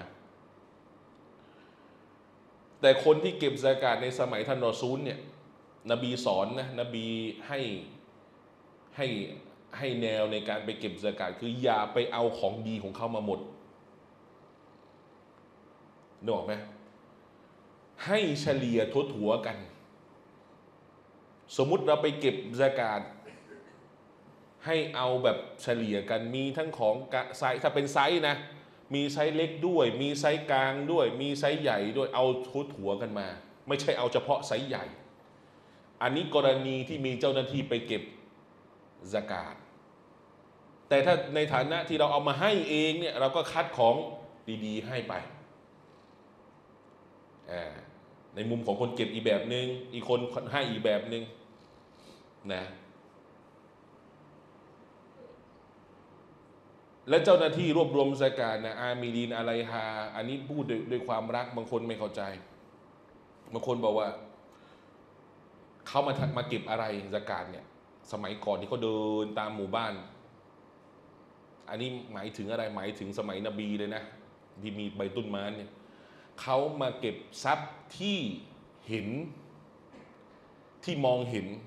แต่คนที่เก็บซะกาตในสมัยท่านรอซูลเนี่ยนบีสอนนะนบีให้ให้ให้แนวในการไปเก็บซะกาตคืออย่าไปเอาของดีของเขามาหมดนึกออกไหมให้เฉลี่ยทั่วๆกันสมมุติเราไปเก็บซะกาตให้เอาแบบเฉลี่ยกันมีทั้งของไซส์ถ้าเป็นไซส์นะมีไซส์เล็กด้วยมีไซส์กลางด้วยมีไซส์ใหญ่ด้วยเอาทั่วๆกันมาไม่ใช่เอาเฉพาะไซส์ใหญ่อันนี้กรณีที่มีเจ้าหน้าที่ไปเก็บซะกาตแต่ถ้าในฐานะที่เราเอามาให้เองเนี่ยเราก็คัดของดีๆให้ไปในมุมของคนเก็บอีกแบบนึงอีกคนให้อีกแบบนึงนะและเจ้าหน้าที่รวบรวมซะกาตนะอามีลีนอะไรฮาอันนี้พูดด้วยด้วยความรักบางคนไม่เข้าใจบางคนบอกว่าเขามามาเก็บอะไรซะกาตเนี่ยสมัยก่อนที่เขาเดินตามหมู่บ้านอันนี้หมายถึงอะไรหมายถึงสมัยนบีเลยนะที่มีใบตุนมานเนี่ยเขามาเก็บทรัพย์ที่เห็นที่มองเห็น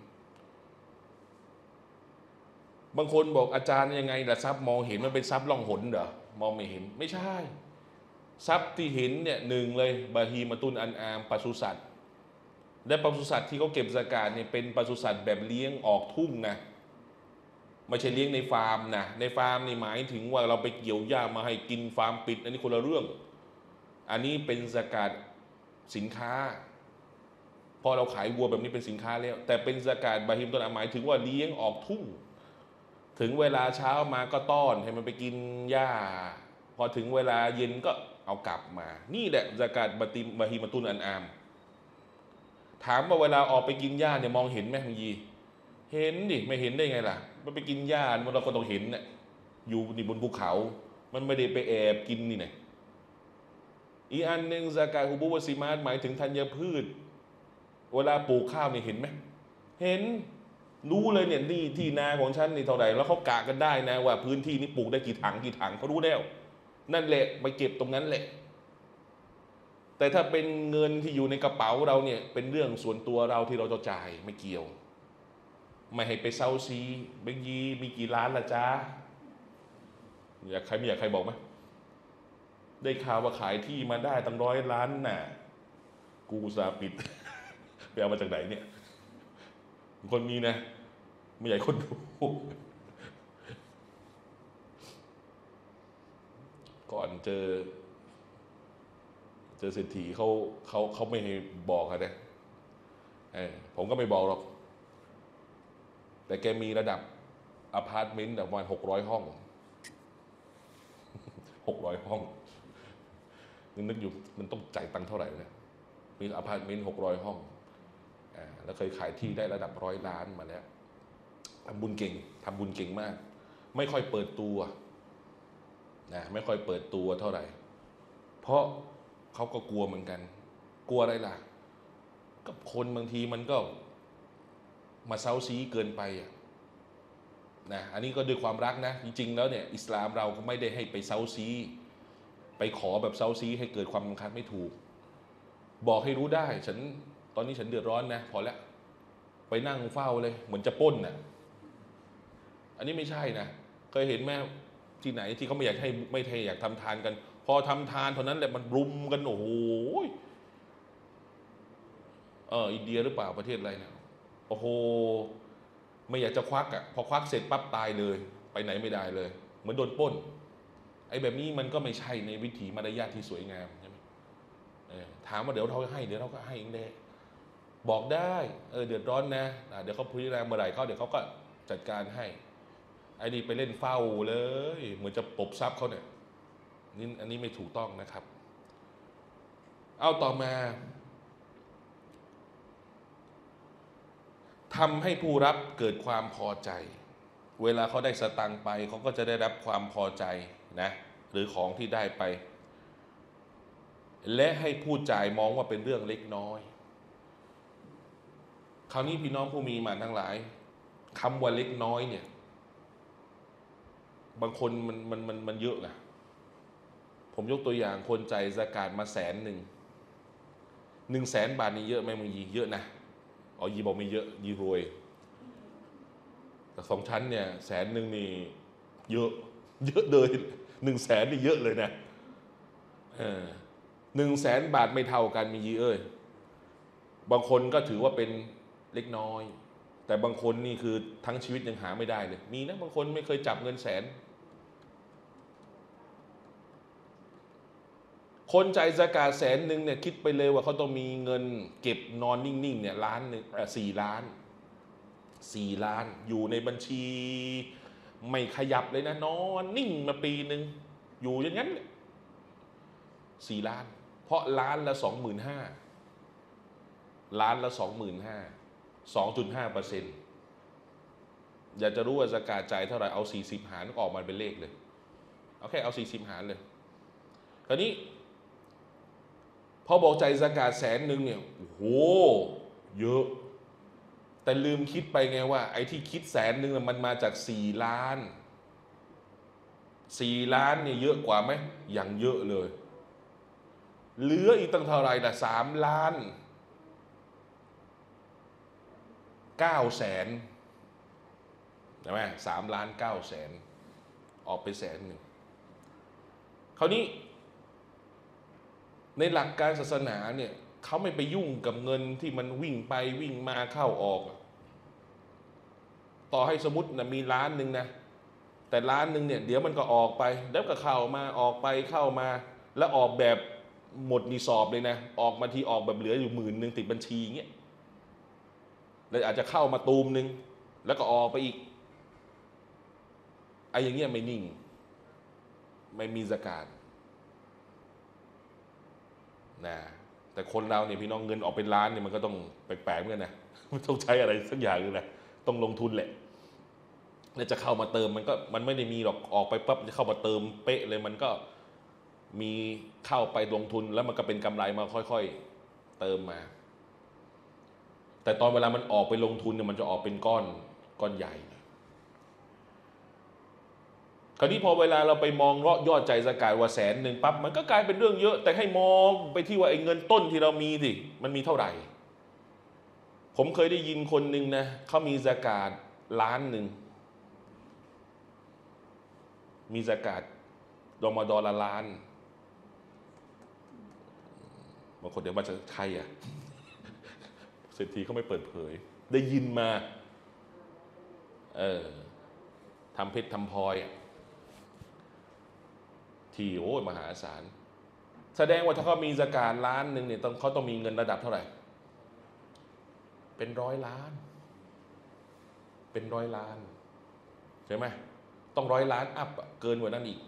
บางคนบอกอาจารย์ยังไงล่ะทรัพย์มองเห็นมันเป็นทรัพย์ล่องหนเหรอมองไม่เห็นไม่ใช่ทรัพย์ที่เห็นเนี่ยหนึ่งเลยบาฮีมาตุนอันอามปศุสัตว์และปศุสัตว์ที่เขาเก็บซะกาตเนี่ยเป็นปศุสัตว์แบบเลี้ยงออกทุ่งนะไม่ใช่เลี้ยงในฟาร์มนะในฟาร์มนี่หมายถึงว่าเราไปเกี่ยวหญ้ามาให้กินฟาร์มปิดอันนี้คนละเรื่องอันนี้เป็นซะกาตสินค้าพอเราขายวัวแบบนี้เป็นสินค้าแล้วแต่เป็นซะกาตบาฮีมตุนอันหมายถึงว่าเลี้ยงออกทุ่งถึงเวลาเช้ามาก็ต้อนให้มันไปกินหญ้าพอถึงเวลาเย็นก็เอากลับมานี่แหละซะกาตบาติมบาฮีมาตุนอันอามถามว่าเวลาออกไปกินหญ้าเนี่ยมองเห็นไหมบางทีเห็นดิไม่เห็นได้ไงล่ะมันไปกินหญ้ามันเราก็ต้องเห็นเนี่ยอยู่นี่บนภูเขามันไม่ได้ไปแอบกินนี่ไงอีกอันหนึ่งซะกาตฮูบูวะซิมาตหมายถึงธัญพืชเวลาปลูกข้าวเนี่ยเห็นไหมเห็นรู้เลยเนี่ยนี่ที่นาของฉันนี่เท่าไหร่แล้วเขากะกันได้นะว่าพื้นที่นี้ปลูกได้กี่ถังกี่ถังเขารู้แล้วนั่นแหละไปเก็บตรงนั้นแหละแต่ถ้าเป็นเงินที่อยู่ในกระเป๋าเราเนี่ยเป็นเรื่องส่วนตัวเราที่เราจะจ่ายไม่เกี่ยวไม่ให้ไปเซาซีเบงยีมีกี่ล้านละจ้าอยากใครไม่อยากใครบอกไหมได้ข่าวว่าขายที่มาได้ตั้งร้อยล้านน่ะกูซาปิดไปเอามาจากไหนเนี่ยคนมีนะไม่ใหญ่คนดูก่อนเจอเจอเศรษฐีเขาเขาเขาไม่ให้บอกอะนะเออผมก็ไม่บอกหรอกแต่แกมีระดับอพาร์ตเมนต์ประมาณหกร้อยห้องหกร้อยห้องนึกอยู่มันต้องจ่ายตังค์เท่าไหร่เนี่ยมีอพาร์ตเมนต์หกร้อยห้องอ่าแล้วเคยขายที่ได้ระดับร้อยล้านมาแล้วทำบุญเก่งทำบุญเก่งมากไม่ค่อยเปิดตัวนะไม่ค่อยเปิดตัวเท่าไหร่เพราะเขาก็กลัวเหมือนกันกลัวอะไรล่ะกับคนบางทีมันก็มาเซาซีเกินไปอ่ะนะอันนี้ก็ด้วยความรักนะจริงๆแล้วเนี่ยอิสลามเราก็ไม่ได้ให้ไปเซาซีไปขอแบบเซาซีให้เกิดความรำคาญไม่ถูกบอกให้รู้ได้ฉันตอนนี้ฉันเดือดร้อนนะพอแล้วไปนั่งเฝ้าเลยเหมือนจะปล้นน่ะอันนี้ไม่ใช่นะเคยเห็นแม่ที่ไหนที่เขาไม่อยากให้ไม่ให้อยากทำทานกันพอทำทานเท่านั้นแหละมันรุมกันโอ้โหเอออินเดียหรือเปล่าประเทศอะไรเนี่ยโอ้โหไม่อยากจะควักอ่ะพอควักเสร็จปั๊บตายเลยไปไหนไม่ได้เลยเหมือนโดนปล้นไอ้แบบนี้มันก็ไม่ใช่ในวิถีมารยาทที่สวยงามใช่ไหมถามว่าเดี๋ยวเราให้เดี๋ยวเราก็ให้เองเลยบอกได้เออเดือดร้อนนะเดี๋ยวเขาพิจารณาเมื่อไหร่เขาเดี๋ยวเขาก็จัดการให้ไอ้นี่ไปเล่นเฝ้าเลยเหมือนจะปบทรัพย์เขาเนี่ยนี่อันนี้ไม่ถูกต้องนะครับเอาต่อมาทำให้ผู้รับเกิดความพอใจเวลาเขาได้สตังค์ไปเขาก็จะได้รับความพอใจนะหรือของที่ได้ไปและให้ผู้จ่ายมองว่าเป็นเรื่องเล็กน้อยคราวนี้พี่น้องผู้มีมาทั้งหลายคำว่าเล็กน้อยเนี่ยบางคนมันมันมันมันเยอะนะผมยกตัวอย่างคนจ่ายซะกาตมาแสนหนึ่งหนึ่งแสนบาทนี่เยอะไหมมึงยีเยอะนะอ๋อยีบอกไม่เยอะยีรวยแต่สองชั้นเนี่ยแสนหนึ่งนี่เยอะเยอะเลยหนึ่งแสนนี่เยอะเลยนะเออหนึ่งแสนบาทไม่เท่ากันมียีเอ้ยบางคนก็ถือว่าเป็นเล็กน้อยแต่บางคนนี่คือทั้งชีวิตยังหาไม่ได้เลยมีนะบางคนไม่เคยจับเงินแสนคนจ่ายซะกาตแสนหนึ่งเนี่ยคิดไปเลยว่าเขาต้องมีเงินเก็บนอนนิ่งๆเนี่ยล้านหนึ่งสี่ล้านสี่ล้านอยู่ในบัญชีไม่ขยับเลยนะนอนนิ่งมาปีหนึ่งอยู่อย่างนั้นสี่ล้านเพราะล้านละสองหมื่นห้าล้านละสองหมื่นห้าสองจุดห้าเปอร์เซ็นต์อยากจะรู้ว่าซะกาตจ่ายเท่าไหร่เอาสี่สิบหารออกมาเป็นเลขเลยเอาแค่เอาสี่สิบหารเลยคราวนี้พอบอกจ่ายซะกาตแสนหนึ่งเนี่ยโอ้โหเยอะแต่ลืมคิดไปไงว่าไอ้ที่คิดแสนหนึ่งมันมาจากสี่ล้านสี่ล้านเนี่ยเยอะกว่าไหมอย่างเยอะเลยเหลืออีกตั้งเท่าไหร่ล่ะสามล้านเก้าแสนใช่ไหมสามล้านเก้าแสนออกไปแสนหนึ่งคราวนี้ในหลักการศาสนาเนี่ยเขาไม่ไปยุ่งกับเงินที่มันวิ่งไปวิ่งมาเข้าออกต่อให้สมมตินะมีล้านหนึ่งนะแต่ล้านหนึ่งเนี่ยเดี๋ยวมันก็ออกไปแล้วก็เข้ามาออกไปเข้ามาแล้วออกแบบหมดนิสอบเลยนะออกมาทีออกแบบเหลืออยู่หมื่นหนึ่งติดบัญชีเงี้ยเลยอาจจะเข้ามาตูมหนึ่งแล้วก็ออกไปอีกไอ้อย่างเงี้ยไม่นิ่งไม่มีซะกาตนะแต่คนเราเนี่ยพี่น้องเงินออกเป็นล้านเนี่ยมันก็ต้องแปลกๆเหมือนกันนะมันต้องใช้อะไรสักอย่างนึงนะต้องลงทุนแหละแล้วจะเข้ามาเติมมันก็มันไม่ได้มีหรอกออกไปปั๊บจะเข้ามาเติมเป๊ะเลยมันก็มีเข้าไปลงทุนแล้วมันก็เป็นกำไรมาค่อยๆเติมมาแต่ตอนเวลามันออกไปลงทุนเนี่ยมันจะออกเป็นก้อนก้อนใหญ่คราวนี้พอเวลาเราไปมองยอดจ่ายซะกาตว่าแสนหนึ่งปั๊บมันก็กลายเป็นเรื่องเยอะแต่ให้มองไปที่ว่าไอ้เงินต้นที่เรามีสิมันมีเท่าไหร่ผมเคยได้ยินคนหนึ่งนะเขามีซะกาตล้านหนึ่งมีซะกาตรอมฎอนละล้านบางคนเดี๋ยวมาจะใครอ่ะเศรษฐีเขาไม่เปิดเผยได้ยินมาเออทำเพชรทำพลอยอ่ะทที่โอ้ยมหาศาลแสดงว่าถ้าเขามีซะกาตล้านหนึ่งเนี่ยต้องเขาต้องมีเงินระดับเท่าไหร่เป็นร้อยล้านเป็นร้อยล้านใช่ไหมต้องร้อยล้านอัพเกินกว่านั้นอีก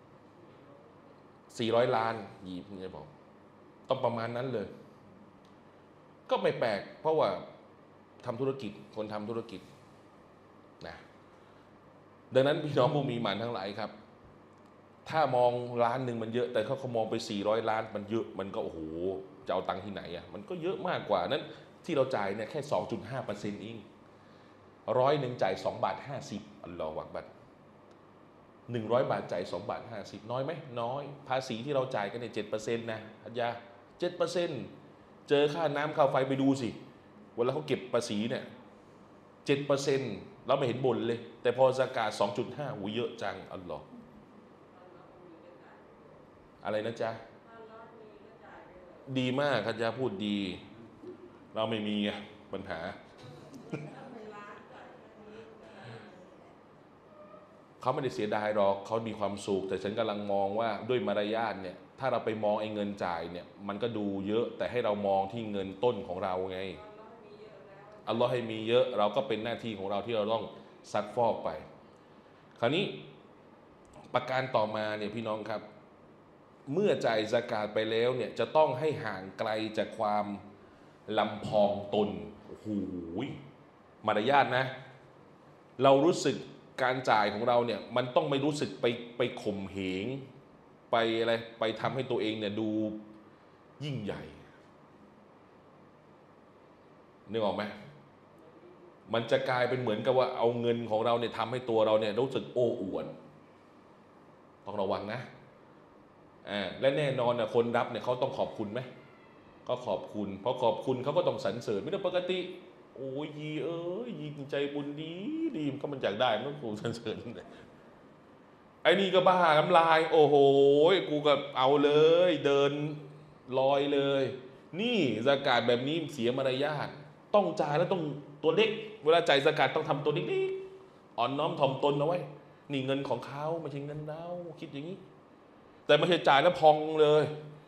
สี่ร้อยล้านยีบจะบอกต้องประมาณนั้นเลยก็ไม่แปลกเพราะว่าทำธุรกิจคนทำธุรกิจนะดังนั้นพี่น้องผู้มีหมานทั้งหลายครับถ้ามองล้านหนึ่งมันเยอะแต่เขาเขามองไปสี่ร้อยล้านมันเยอะมันก็โอ้โหจะเอาตังค์ที่ไหนอ่ะมันก็เยอะมากกว่านั้นที่เราจ่ายเนี่ยแค่ สองจุดห้าเปอร์เซ็นต์ เองร้อยหนึ่งจ่ายสองบาทห้าสิบอัลลอฮฺอักบัรหนึ่งร้อยบาทจ่ายสองบาทห้าสิบน้อยไหมน้อยภาษีที่เราจ่ายกันเนี่ยเจ็ดเปอร์เซ็นต์นะอัญญาเจ็ดเปอร์เซ็นต์เจอค่าน้ำค่าไฟไปดูสิเวลาเขาเก็บภาษีเนี่ยเจ็ดเปอร์เซ็นต์เราไม่เห็นบ่นเลยแต่พอซะกาต สองจุดห้า หูเยอะจังอัลลอฮฺอะไรนะจ๊ะดีมากคัญญาพูดดีเราไม่มีปัญหาเขาไม่ได้เสียดายหรอกเขามีความสุขแต่ฉันกำลังมองว่าด้วยมารยาทเนี่ยถ้าเราไปมองไอ้เงินจ่ายเนี่ยมันก็ดูเยอะแต่ให้เรามองที่เงินต้นของเราไงอัลลอฮ์ให้มีเยอะเราก็เป็นหน้าที่ของเราที่เราต้องซักฟอกไปคราวนี้ประการต่อมาเนี่ยพี่น้องครับเมื่อจ่ายซะกาตไปแล้วเนี่ยจะต้องให้ห่างไกลจากความลำพองตนโอ้โหมารยาทนะเรารู้สึกการจ่ายของเราเนี่ยมันต้องไม่รู้สึกไปไปข่มเหงไปอะไรไปทำให้ตัวเองเนี่ยดูยิ่งใหญ่นึกออกไหมมันจะกลายเป็นเหมือนกับว่าเอาเงินของเราเนี่ยทำให้ตัวเราเนี่ยรู้สึกโอ้อวดต้องระวังนะอ่าและแน่นอนนะคนรับเนี่ยเขาต้องขอบคุณไหมก็ขอบคุณเพราะขอบคุณเขาก็ต้องสรรเสริญไม่ได้ปกติโอ้ยยีเอ้ยยีใจบุญดีดีมันก็มันอยากได้มันก็สรรเสริญเลยไอ้นี่ก็บ้าน้ำลายโอ้โหกูก็เอาเลยเดินลอยเลยนี่ซะกาตแบบนี้เสียมารยาทต้องจ่ายแล้วต้องตัวเล็กเวลาจ่ายซะกาตต้องทำตัวเล็กๆอ่อนน้อมถ่อมตนเอาไว้นี่เงินของเขาไม่ใช่เงินเราคิดอย่างนี้แต่ไม่ใช่จ่ายแล้วพองเลย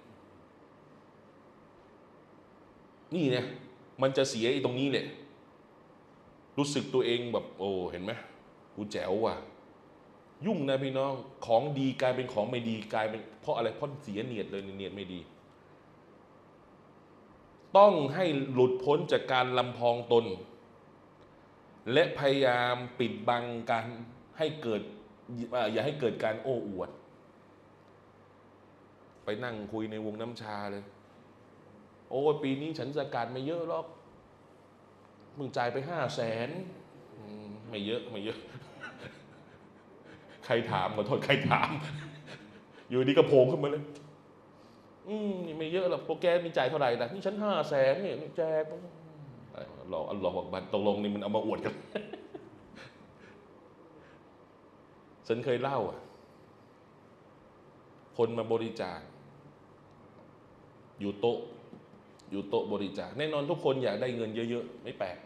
นี่เนี่ยมันจะเสียไอ้ตรงนี้เนี่ยรู้สึกตัวเองแบบโอ้เห็นไหมกูแจ๋วว่ะยุ่งนะพี่น้องของดีกลายเป็นของไม่ดีกลายเป็นเพราะอะไรเพราะเสียเนียดเลยเนียดไม่ดีต้องให้หลุดพ้นจากการลำพองตนและพยายามปิดบังการให้เกิดอย่าให้เกิดการโอ้อวดไปนั่งคุยในวงน้ำชาเลยโอ้ปีนี้ฉันซะกาตไม่เยอะหรอกมึงจ่ายไปห้าแสนไม่เยอะไม่เยอะใครถามขอโทษใครถามอยู่ดีก็โผล่ขึ้นมาเลยอืมนี่ไม่เยอะหรอกโปรแกรมมีจ่ายเท่าไหร่นะนี่ฉันห้าแสนเนี่ยแจกหลอกอัลลอฮฺอักบัรตกลงนี่มันเอามาอวดกันฉันเคยเล่าอ่ะคนมาบริจาคอยู่โต๊ะอยู่โต๊ะบริจาคแน่นอนทุกคนอยากได้เงินเยอะๆไม่แปลก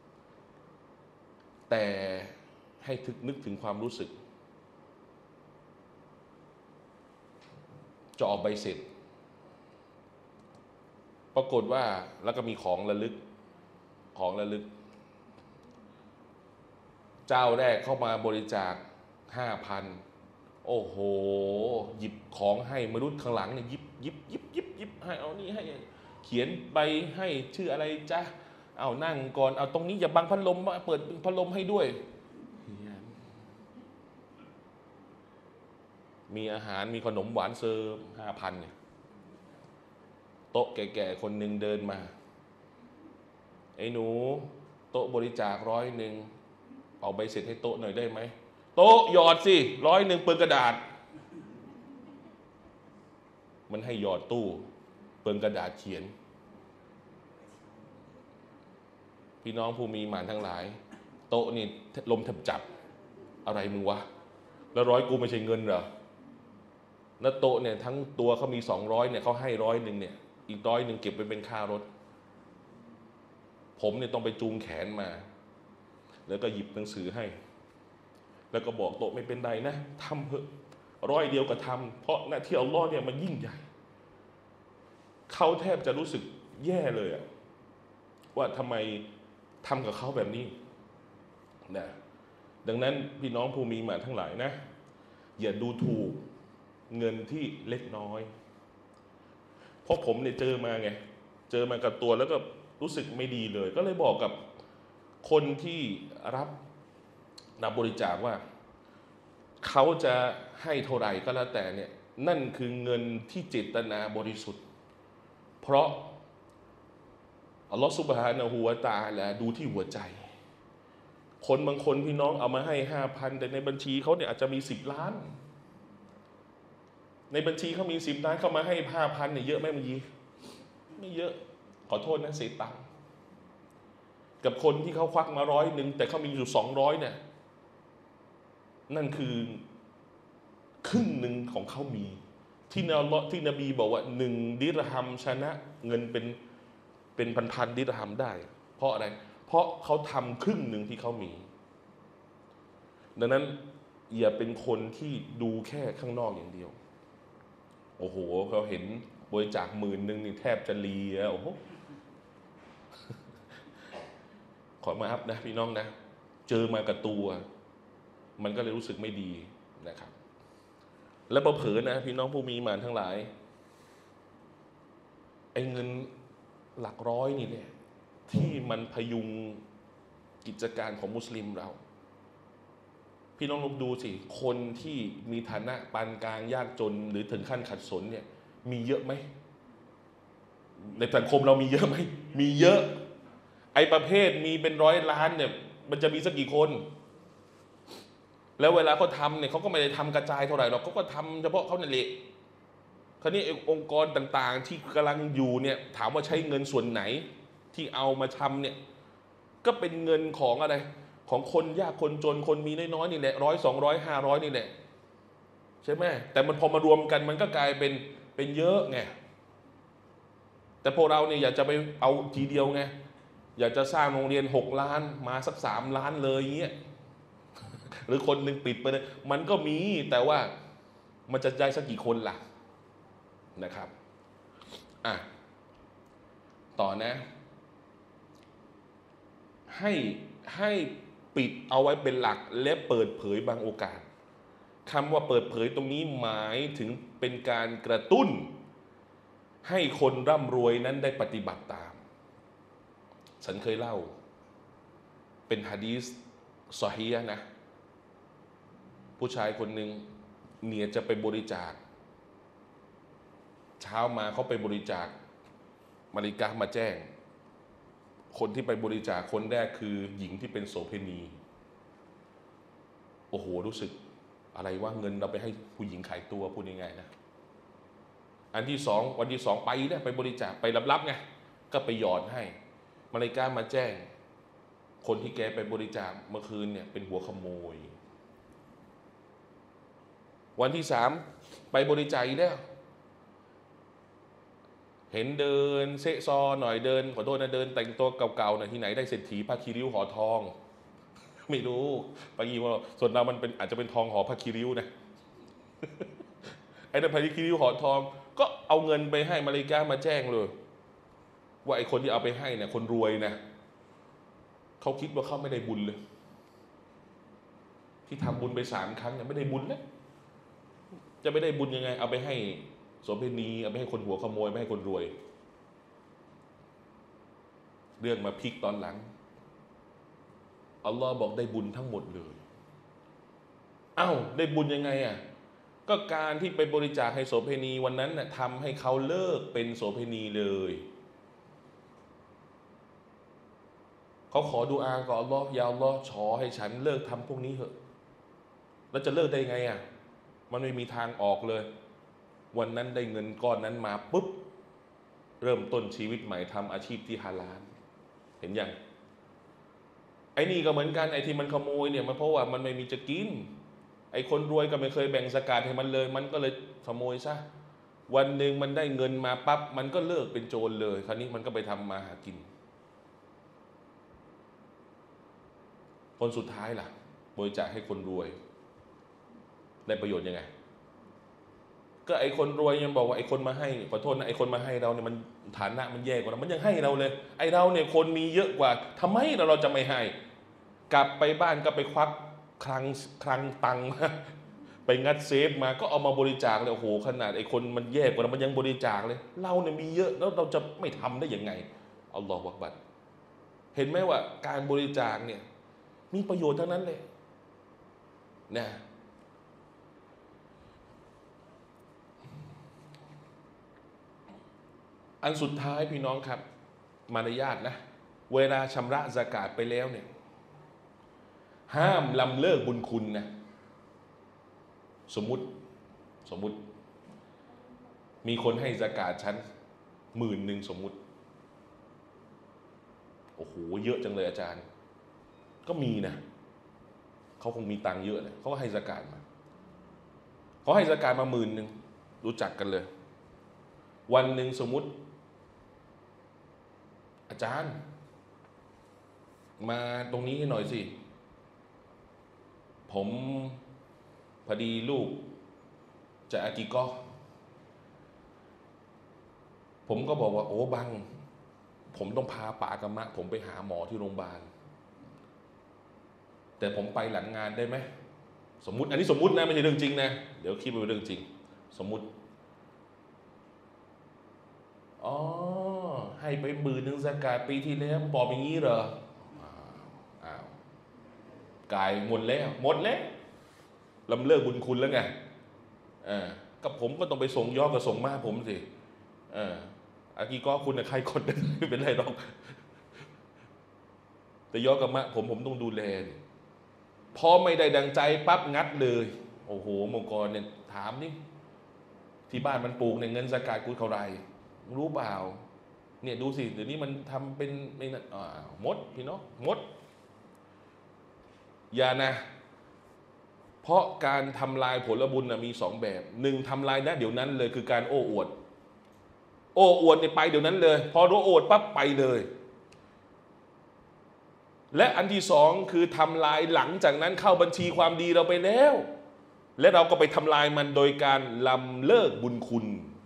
แต่ให้ทึกนึกถึงความรู้สึกจะออกใบเสร็จปรากฏว่าแล้วก็มีของระลึกของระลึกเจ้าแรกเข้ามาบริจาคห้าพันโอ้โหหยิบของให้มนุษย์ข้างหลังเนี่ยยิบยิบยิบยิบยิบให้เอานี่ให้เขียนใบให้ชื่ออะไรจ๊ะเอานั่งก่อนเอาตรงนี้อย่าบังพัดลมเปิดพัดลมให้ด้วยมีอาหารมีขนมหวานเซิร์ฟห้าพันเนี่ยโต๊ะแก่ๆคนหนึ่งเดินมาไอ้หนูโต๊ะบริจาคร้อยหนึ่งเอาใบเสร็จให้โต๊ะหน่อยได้ไหมโต๊ะหยอดสิร้อยหนึ่งเปลืองกระดาษมันให้หยอดตู้เปลืองกระดาษเขียนพี่น้องผู้มีหมานทั้งหลายโต๊ะนี่ลมแทบจับอะไรมึงวะแล้วร้อยกูไม่ใช่เงินเหรอแล้วโต๊ะเนี่ยทั้งตัวเขามีสองร้อยเนี่ยเขาให้ร้อยหนึ่งเนี่ยอีกร้อยหนึ่งเก็บไปเป็นค่ารถผมเนี่ยต้องไปจูงแขนมาแล้วก็หยิบหนังสือให้แล้วก็บอกโต๊ะไม่เป็นไรนะทำเถอะร้อยเดียวก็ทำเพราะหน้าที่อัลลอฮ์เนี่ยมันยิ่งใหญ่เขาแทบจะรู้สึกแย่เลยอะว่าทำไมทำกับเขาแบบนี้นะดังนั้นพี่น้องผู้มีมาทั้งหลายนะอย่าดูถูกเงินที่เล็กน้อยเพราะผมเนี่ยเจอมาไงเจอมากับตัวแล้วก็รู้สึกไม่ดีเลยก็เลยบอกกับคนที่รับรับบริจาคว่าเขาจะให้เท่าไหร่ก็แล้วแต่เนี่ยนั่นคือเงินที่เจตนาบริสุทธิ์เพราะอัลลอฮฺซุบฮานะฮูวะตะอาลาดูที่หัวใจคนบางคนพี่น้องเอามาให้ห้าพันแต่ในบัญชีเขาเนี่ยอาจจะมีสิบล้านในบัญชีเขามีสิบล้านเขามาให้ห้าพันเนี่ยเยอะไหมมันยีไม่เยอะขอโทษนะเสียตังค์กับคนที่เขาควักมาร้อยหนึ่งแต่เขามีอยู่สองร้อยเนี่ยนั่นคือครึ่งหนึ่งของเขามีที่นบีที่นบีบอกว่าหนึ่งดิรฮัมชนะเงินเป็นเป็นพันๆดิรฮัมได้เพราะอะไรเพราะเขาทำครึ่งหนึ่งที่เขามีดังนั้นอย่าเป็นคนที่ดูแค่ข้างนอกอย่างเดียวโอ้โหเขาเห็นบริจาคหมื่นหนึ่งนี่แทบจะเลียโอ้โหขอมาอัพนะพี่น้องนะเจอมากับตัวมันก็เลยรู้สึกไม่ดีนะครับและพอเผลอนะพี่น้องผู้มีมานทั้งหลายไอ้เงินหลักร้อยนี่เนี่ยที่มันพยุงกิจการของมุสลิมเราพี่น้องลองดูสิคนที่มีฐานะปานกลางยากจนหรือถึงขั้นขัดสนเนี่ยมีเยอะไหมในสังคมเรามีเยอะไหมมีเยอะไอ้ประเภทมีเป็นร้อยล้านเนี่ยมันจะมีสักกี่คนแล้วเวลาเขาทำเนี่ยเขาก็ไม่ได้ทำกระจายเท่าไหร่หรอกเขาก็ทำเฉพาะเขาเนี่ยแหละคราวนี้องค์กรต่างๆที่กำลังอยู่เนี่ยถามว่าใช้เงินส่วนไหนที่เอามาทำเนี่ยก็เป็นเงินของอะไรของคนยากคนจนคนมีน้อยๆนี่แหละร้อยสองร้อยห้าร้อยนี่แหละใช่ไหมแต่มันพอมารวมกันมันก็กลายเป็นเป็นเยอะไงแต่พวกเราเนี่ยอยากจะไปเอาทีเดียวไงอยากจะสร้างโรงเรียนหกล้านมาสักสามล้านเลยอย่างเงี้ยหรือคนหนึ่งปิดไปเลยมันก็มีแต่ว่ามันจะได้สักกี่คนล่ะนะครับอ่ะต่อนะให้ให้ปิดเอาไว้เป็นหลักและเปิดเผยบางโอกาสคำว่าเปิดเผยตรงนี้หมายถึงเป็นการกระตุ้นให้คนร่ำรวยนั้นได้ปฏิบัติตามฉันเคยเล่าเป็นหะดีษซอฮีฮ์นะผู้ชายคนหนึ่งเมียจะไปบริจาคเช้ามาเขาไปบริจาคมาริกามาแจ้งคนที่ไปบริจาคคนแรกคือหญิงที่เป็นโสเภณีโอ้โหรู้สึกอะไรว่าเงินเราไปให้ผู้หญิงขายตัวพูดยังไงนะอันที่สองวันที่สองไปเนี่ยไปบริจาคไปรับๆไงก็ไปหยอดให้มาริกามาแจ้งคนที่แกไปบริจาคเมื่อคืนเนี่ยเป็นหัวขโมยวันที่สามไปบริจาคแล้วเห็นเดินเซซอหน่อยเดินขอโทษนะเดินแต่งตัวเก่าๆหน่อยที่ไหนได้เศรษฐีผ้าคีริ้วห่อทองไม่รู้ปากีว่าส่วนเรามันเป็นอาจจะเป็นทองห่อผ้าคีริ้วนะไอ้นั่นผ้าคีริ้วห่อทองก็เอาเงินไปให้มาริกามาแจ้งเลยว่าไอ้คนที่เอาไปให้เนี่ยคนรวยนะเขาคิดว่าเขาไม่ได้บุญเลยที่ทำบุญไปสามครั้งเนี่ยไม่ได้บุญแล้วจะไม่ได้บุญยังไงเอาไปให้โสเภณีเอาไปให้คนหัวขโมยไม่ให้คนรวยเรื่องมาพลิกตอนหลังอัลลอฮ์บอกได้บุญทั้งหมดเลยเอ้าได้บุญยังไงอ่ะก็การที่ไปบริจาคให้โสเภณีวันนั้นน่ะทำให้เขาเลิกเป็นโสเภณีเลยเขาขอดุอากับอัลลอฮ์ยาอัลลอฮ์ขอให้ฉันเลิกทำพวกนี้เถอะแล้วจะเลิกได้ไงอ่ะมันไม่มีทางออกเลยวันนั้นได้เงินก้อนนั้นมาปุ๊บเริ่มต้นชีวิตใหม่ทำอาชีพที่ฮาลาลเห็นยังไอ้นี่ก็เหมือนกันไอ้ที่มันขโมยเนี่ยมันเพราะว่ามันไม่มีจะกินไอ้คนรวยก็ไม่เคยแบ่งสกาดให้มันเลยมันก็เลยขโมยซะวันหนึ่งมันได้เงินมาปั๊บมันก็เลิกเป็นโจรเลยคราวนี้มันก็ไปทำมาหากินคนสุดท้ายล่ะบริจาคให้คนรวยได้ประโยชน์ยังไงก็ไอคนรวยยังบอกว่าไอคนมาให้ขอโทษนะไอคนมาให้เราเนี่ยมันฐานะมันแย่กว่าเรามันยังให้เราเลยไอเราเนี่ยคนมีเยอะกว่าทำไมเราเราจะไม่ให้กลับไปบ้านก็ไปควักคลังคลังตังมาไปงัดเซฟมาก็เอามาบริจาคเลยโอ้โหขนาดไอคนมันแย่กว่าเรามันยังบริจาคเลยเราเนี่ยมีเยอะแล้วเราจะไม่ทำได้ยังไงอัลลอฮฺอักบัรเห็นไหมว่าการบริจาคเนี่ยมีประโยชน์ทั้งนั้นเลยนะอันสุดท้ายพี่น้องครับมารยาทนะเวลาชำระซะกาตไปแล้วเนี่ยห้ามลำเลิกบุญคุณนะสมมุติสมมุติมีคนให้ซะกาตฉันหมื่นหนึ่งสมมุติโอ้โหเยอะจังเลยอาจารย์ก็มีนะเขาคงมีตังค์เยอะเลยเขาก็ให้ซะกาตมาเขาให้ซะกาตมาหมื่นหนึ่งรู้จักกันเลยวันหนึ่งสมมุติอาจารย์มาตรงนี้ให้หน่อยสิผมพอดีลูกจะอากิกอผมก็บอกว่าโอ้บังผมต้องพาป๋ากับมะผมไปหาหมอที่โรงพยาบาลแต่ผมไปหลังงานได้ไหมสมมุติอันนี้สมมุตินะไม่ใช่เรื่องจริงนะเดี๋ยวคิดเป็นเรื่องจริงสมมุติอ๋อให้ไปหมื่นหนึ่งซะกาตปีที่แล้วบอกอย่างนี้เหรออ้าวกายหมดแล้วหมดแล้วลำเลิกบุญคุณแล้วไงอ่ากับผมก็ต้องไปส่งย่อกับส่งมาผมสิอ่าอากีก็คุณนะใครคนไม่เป็นไรหรอกแต่ย่อกับมะผมผมต้องดูแลพอไม่ได้ดังใจปั๊บงัดเลยโอ้โหมงกรเนี่ยถามนี่ที่บ้านมันปลูกในเงินซะกาตกูเท่าไรรู้เปล่าเนี่ยดูสิเดี๋ยวนี้มันทำเป็นไม่นั่นอ่ามดพี่น้องมดอย่านะเพราะการทำลายผลบุญนะมีสองแบบหนึ่งทำลายนะเดี๋ยวนั้นเลยคือการโอ้อวดโอ้อวดเนี่ยไปเดี๋ยวนั้นเลยพอโดนโอวดปั๊บไปเลยและอันที่สองคือทำลายหลังจากนั้นเข้าบัญชีความดีเราไปแล้วและเราก็ไปทำลายมันโดยการลำเลิกบุญคุณ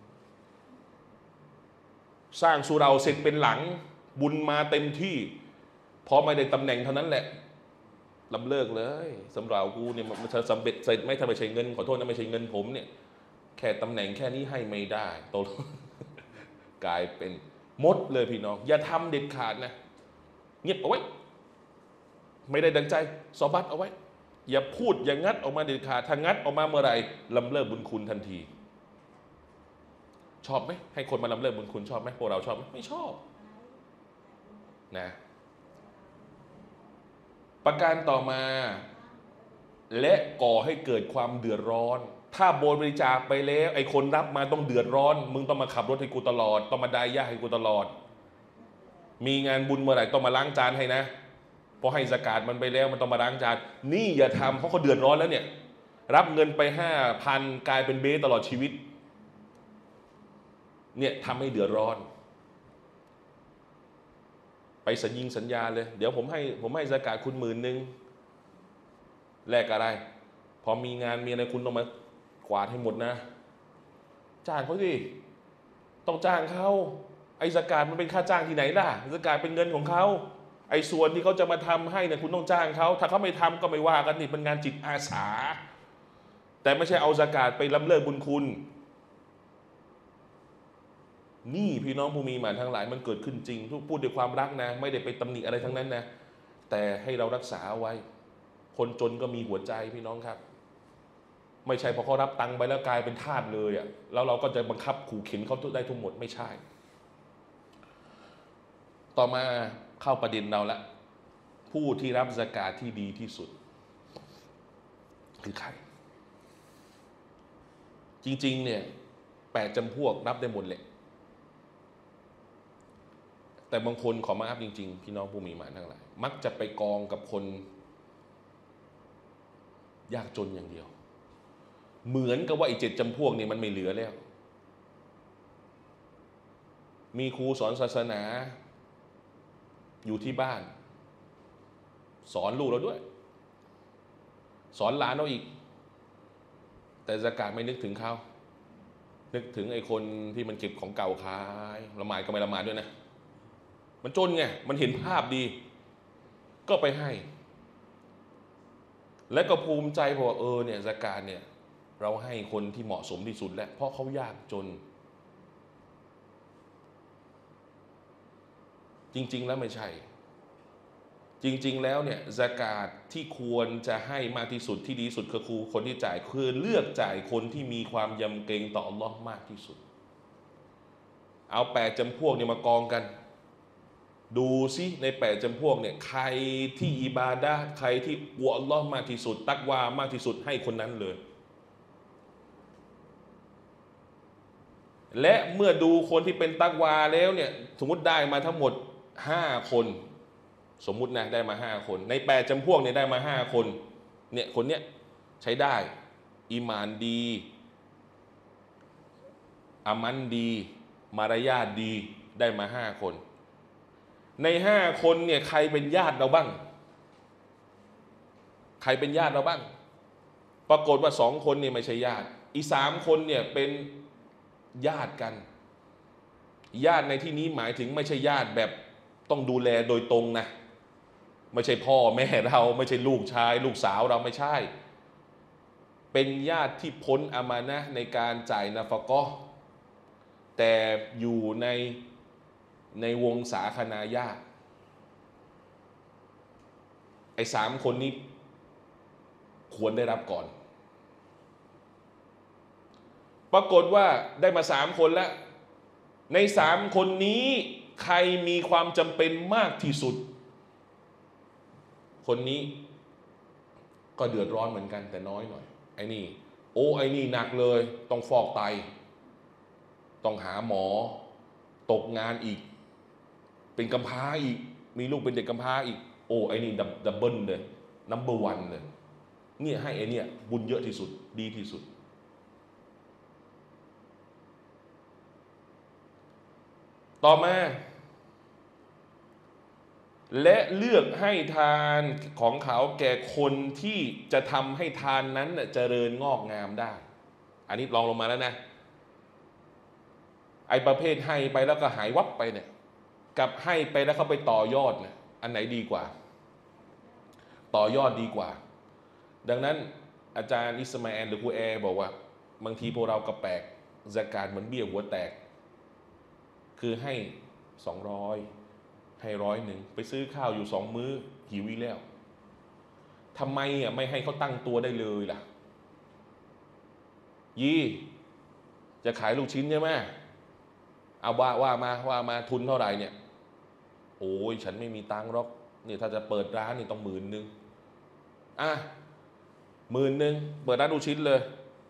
สร้างสุเราเสร็จเป็นหลังบุญมาเต็มที่พอไม่ได้ตำแหน่งเท่านั้นแหละลำเลิกเลยสำหรับกูเนี่ยมันจะสำเร็จเสร็จไม่ทำไม่ใช่เงินขอโทษนะไม่ใช่เงินผมเนี่ยแค่ตำแหน่งแค่นี้ให้ไม่ได้โตกลายเป็นมดเลยพี่น้องอย่าทำเด็ดขาดนะเงียบเอาไว้ไม่ได้ดังใจสอบัดเอาไว้อย่าพูดอย่างงัดออกมาเด็ดขาดถ้างัดออกมาเมื่อไหร่ลำเลิกบุญคุณทันทีชอบไหมให้คนมาลำเลิกบุญคุณชอบไหมพวกเราชอบไหมไม่ชอบนะประการต่อมาและก่อให้เกิดความเดือดร้อนถ้าบริจาคไปแล้วไอ้คนรับมาต้องเดือดร้อนมึงต้องมาขับรถให้กูตลอดต้องมาดายยาให้กูตลอดมีงานบุญเมื่อไหร่ต้องมาล้างจานให้นะพอให้ซะกาตมันไปแล้วมันต้องมาล้างจานนี่อย่าทำเพราะเขาเดือดร้อนแล้วเนี่ยรับเงินไปห้าพันกลายเป็นเบสตลอดชีวิตเนี่ยทำให้เดือดร้อนไปสัญญิงสัญญาเลยเดี๋ยวผมให้ผมให้ซะกาตคุณหมื่นหนึ่งแลกอะไรพอมีงานมีอะไรคุณต้องมากวาดให้หมดนะจ้างเขาสิต้องจ้างเขาไอ้ซะกาตมันเป็นค่าจ้างที่ไหนล่ะซะกาตเป็นเงินของเขาไอ้ส่วนที่เขาจะมาทำให้เนี่ยคุณต้องจ้างเขาถ้าเขาไม่ทำก็ไม่ว่ากันนี่เป็นงานจิตอาสาแต่ไม่ใช่เอาซะกาตไปล้ำเลิกบุญคุณนี่พี่น้องผู้มีหมานทั้งหลายมันเกิดขึ้นจริงทุกพูดด้วยความรักนะไม่ได้ไปตำหนิอะไรทั้งนั้นนะแต่ให้เรารักษาไว้คนจนก็มีหัวใจพี่น้องครับไม่ใช่พอเขารับตังค์ไปแล้วกลายเป็นทาสเลยอ่ะแล้วเราก็จะบังคับขู่เข็นเขาได้ทั้งหมดไม่ใช่ต่อมาเข้าประเด็นเราละผู้ที่รับซะกาตที่ดีที่สุดคือใครจริงๆเนี่ยแปดจำพวกรับได้หมดเลยแต่บางคนขอมาอัพจริงๆพี่น้องผู้มีหมานทั้งหลายมักจะไปกองกับคนยากจนอย่างเดียวเหมือนกับว่าไอ้เจ็ดจำพวกนี่มันไม่เหลือแล้วมีครูสอนศาสนาอยู่ที่บ้านสอนลูกเราด้วยสอนหลานเราอีกแต่ซะกาตไม่นึกถึงเขานึกถึงไอ้คนที่มันเก็บของเก่าขายละหมาดก็ไม่ละหมาดด้วยนะมันจนไงมันเห็นภาพดีก็ไปให้และก็ภูมิใจบอกเออเนี่ยซะกาตเนี่ยเราให้คนที่เหมาะสมที่สุดแล้วเพราะเขายากจนจริงๆแล้วไม่ใช่จริงๆแล้วเนี่ยซะกาตที่ควรจะให้มากที่สุดที่ดีสุดคือครูคนที่จ่ายคือเลือกจ่ายคนที่มีความยำเกรงต่ออัลลอฮ์มากที่สุดเอาแปดจำพวกเนี่ยมากองกันดูซิในแปดจำพวกเนี่ยใครที่อิบาดะห์ใครที่กลัวอัลลอฮ์มากที่สุดตักวามากที่สุดให้คนนั้นเลยและเมื่อดูคนที่เป็นตักวาแล้วเนี่ยสมมติได้มาทั้งหมดห้าคนสมมุตินะได้มาห้าคนในแปดจำพวกเนี่ยได้มาห้าคนเนี่ยคนเนี้ยใช้ได้อีหม่านดีอามันดีมารยาทดีได้มาห้าคนในห้าคนเนี่ยใครเป็นญาติเราบ้างใครเป็นญาติเราบ้างปรากฏว่าสองคนเนี่ยไม่ใช่ญาติอีสามคนเนี่ยเป็นญาติกันญาติในที่นี้หมายถึงไม่ใช่ญาติแบบต้องดูแลโดยตรงนะไม่ใช่พ่อแม่เราไม่ใช่ลูกชายลูกสาวเราไม่ใช่เป็นญาติที่พ้นอามานะห์ในการจ่ายนาฟะกอฮ์แต่อยู่ในในวงสาคนาญาติไอ้สามคนนี้ควรได้รับก่อนปรากฏว่าได้มาสามคนแล้วในสามคนนี้ใครมีความจำเป็นมากที่สุดคนนี้ก็เดือดร้อนเหมือนกันแต่น้อยหน่อยไอ้นี่โอ้ไอ้นี่หนักเลยต้องฟอกไตต้องหาหมอตกงานอีกเป็นกำพร้าอีกมีลูกเป็นเด็กกำพร้าอีกโอ้ไอ้นี่ดับเบิลเลยนัมเบอร์วันเลยเนี่ยให้ไอ้เนี่ยบุญเยอะที่สุดดีที่สุดต่อมาและเลือกให้ทานของเขาแก่คนที่จะทำให้ทานนั้นเจริญงอกงามได้อันนี้ลองลงมาแล้วนะไอ้ประเภทให้ไปแล้วก็หายวับไปเนี่ยกับให้ไปแล้วเขาไปต่อยอดเนี่ยอันไหนดีกว่าต่อยอดดีกว่าดังนั้นอาจารย์อิสมาอีลหรือครูแอร์บอกว่าบางทีพวกเราก็แปลกซะกาตเหมือนเบี้ยหัวแตกคือให้สองร้อยให้ร้อยหนึ่งไปซื้อข้าวอยู่สองมื้อหิวอีกแล้วทำไมอ่ะไม่ให้เขาตั้งตัวได้เลยล่ะยี่จะขายลูกชิ้นใช่ไหมเอาว่าว่ามาว่ามาทุนเท่าไหร่เนี่ยโอ้ยฉันไม่มีตังค์หรอกนี่ถ้าจะเปิดร้านนี่ต้องหมื่นหนึ่งอ่ะหมื่นหนึ่งเปิดร้านลูกชิ้นเลย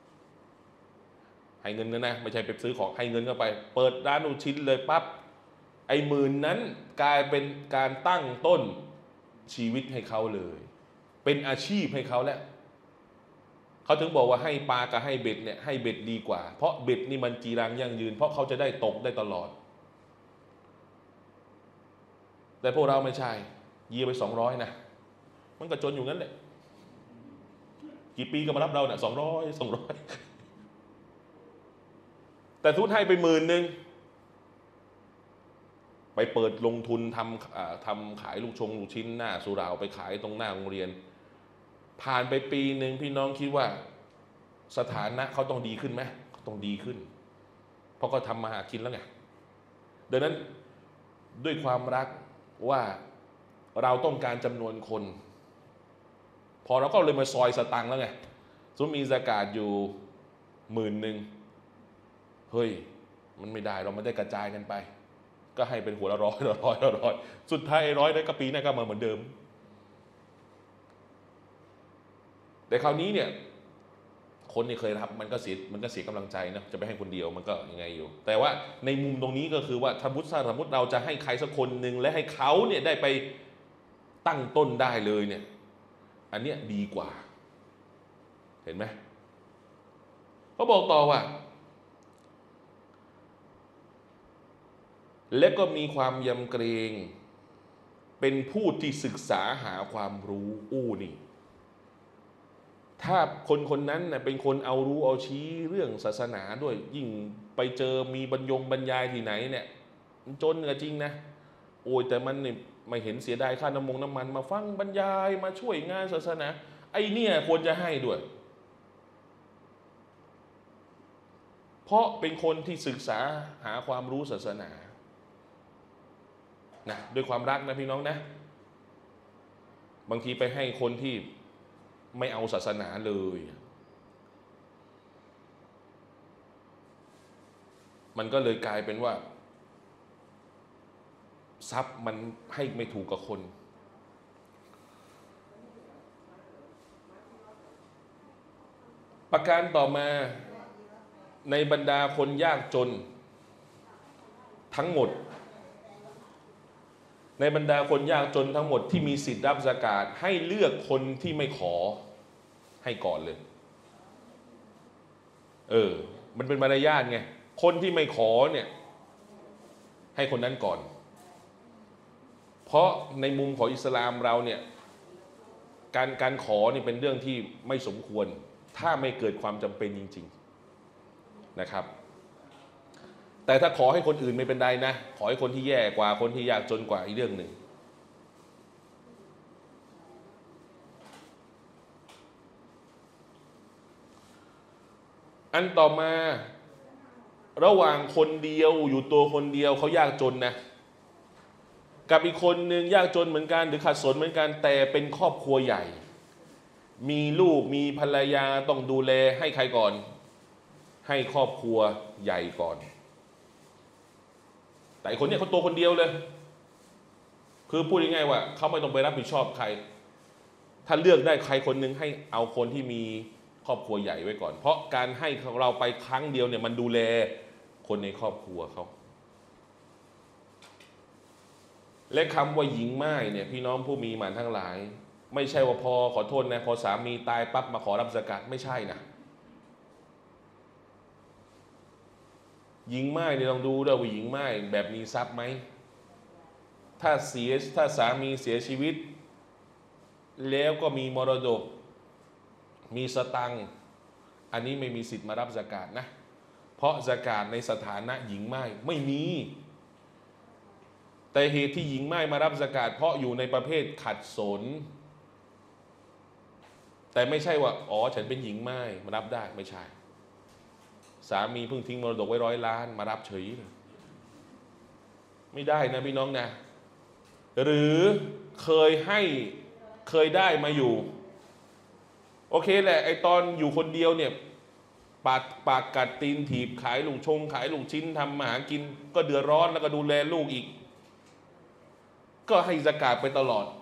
ให้เงินนะนะไม่ใช่ไปซื้อของให้เงินเข้าไปเปิดร้านลูกชิ้นเลยปั๊บไอ้หมื่นนั้นกลายเป็นการตั้งต้นชีวิตให้เขาเลยเป็นอาชีพให้เขาแล้วเขาถึงบอกว่าให้ปลากับให้เบ็ดเนี่ยให้เบ็ดดีกว่าเพราะเบ็ดนี่มันจีรังยั่งยืนเพราะเขาจะได้ตกได้ตลอดแต่พวกเราไม่ใช่ยีไปสองร้อยนะมันก็จนอยู่งั้นแหละกี่ปีก็มารับเราเนี่ยสองร้อยสองร้อยแต่ทุนให้ไปหมื่นหนึ่งไปเปิดลงทุนทำทำขายลูกชงลูกชิ้นหน้าสุเหร่าไปขายตรงหน้าโรงเรียนผ่านไปปีหนึ่งพี่น้องคิดว่าสถานะเขาต้องดีขึ้นไหมต้องดีขึ้นเพราะก็ทำมาหากินแล้วไงดังนั้นด้วยความรักว่าเราต้องการจำนวนคนพอเราก็เลยมาซอยสตังค์แล้วไงสมมติมีซะกาตอยู่หมื่นหนึ่งเฮ้ยมันไม่ได้เราไม่ได้กระจายกันไปก็ให้เป็นหัวละร้อยละร้อยละร้อยสุดท้ายร้อยได้ก็ปีหน้าก็มาเหมือนเดิมแต่คราวนี้เนี่ยคนที่เคยรับมันก็เสียมันก็เสียกำลังใจนะจะไปให้คนเดียวมันก็ยังไงอยู่แต่ว่าในมุมตรงนี้ก็คือว่าสมมติสมมติเราจะให้ใครสักคนหนึ่งและให้เขาเนี่ยได้ไปตั้งต้นได้เลยเนี่ยอันเนี้ยดีกว่าเห็นไหมเขาบอกต่อว่าและก็มีความยำเกรงเป็นผู้ที่ศึกษาหาความรู้อู้นี่ถ้าคนคนนั้นนะเป็นคนเอารู้เอาชี้เรื่องศาสนาด้วยยิ่งไปเจอมีบรรยงบรรยายที่ไหนเนี่ยมันจนก็จริงนะโอ้ยแต่มันเนี่ยไม่เห็นเสียดายค่าน้ำมงน้ำมันมาฟังบรรยายมาช่วยงานศาสนาไอ้เนี่ยควรจะให้ด้วยเพราะเป็นคนที่ศึกษาหาความรู้ศาสนานะด้วยความรักนะพี่น้องนะบางทีไปให้คนที่ไม่เอาศาสนาเลยมันก็เลยกลายเป็นว่าทรัพย์มันให้ไม่ถูกกับคนประการต่อมาในบรรดาคนยากจนทั้งหมดในบรรดาคนยากจนทั้งหมดที่มีสิทธิ์รับซะกาตให้เลือกคนที่ไม่ขอให้ก่อนเลยเออมันเป็นมารยาทไงคนที่ไม่ขอเนี่ยให้คนนั้นก่อนเพราะในมุมของอิสลามเราเนี่ยการการขอนี่เป็นเรื่องที่ไม่สมควรถ้าไม่เกิดความจำเป็นจริงๆนะครับแต่ถ้าขอให้คนอื่นไม่เป็นไรนะขอให้คนที่แย่กว่าคนที่ยากจนกว่าอีกเรื่องหนึ่งอันต่อมาระหว่างคนเดียวอยู่ตัวคนเดียวเขายากจนนะกับอีกคนหนึ่งยากจนเหมือนกันหรือขัดสนเหมือนกันแต่เป็นครอบครัวใหญ่มีลูกมีภรรยาต้องดูแลให้ใครก่อนให้ครอบครัวใหญ่ก่อนแต่คนนี้เขาตัวคนเดียวเลยคือพูดง่ายๆว่าเขาไม่ต้องไปรับผิดชอบใครถ้าเลือกได้ใครคนหนึ่งให้เอาคนที่มีครอบครัวใหญ่ไว้ก่อนเพราะการให้ของเราไปครั้งเดียวเนี่ยมันดูแลคนในครอบครัวเขาและคำว่าหญิงม่ายเนี่ยพี่น้องผู้มีหมันทั้งหลายไม่ใช่ว่าพอขอโทษนะพอสามีตายปั๊บมาขอรับซะกาตไม่ใช่นะหญิงม่ายเนี่ยลองดูด้วยว่าหญิงม่ายแบบมีทรัพย์ไหมถ้าเสียถ้าสามีเสียชีวิตแล้วก็มีมรดกมีสตังค์อันนี้ไม่มีสิทธิ์มารับซะกาตนะเพราะซะกาตในสถานะหญิงม่ายไม่มีแต่เหตุที่หญิงม่ายมารับซะกาตเพราะอยู่ในประเภทขัดสนแต่ไม่ใช่ว่าอ๋อฉันเป็นหญิงม่ายมารับได้ไม่ใช่สามีเพิ่งทิ้งมรดกไว้ร้อยล้านมารับเฉยไม่ได้นะพี่น้องนะหรือเคยให้เคยได้มาอยู่โอเคแหละไอตอนอยู่คนเดียวเนี่ยปากปากกัดตีนถีบขายลูกชงขายลูกชิ้นทำมาหากินก็เดือดร้อนแล้วก็ดูแลลูกอีกก็ให้ซะกาตไปตลอด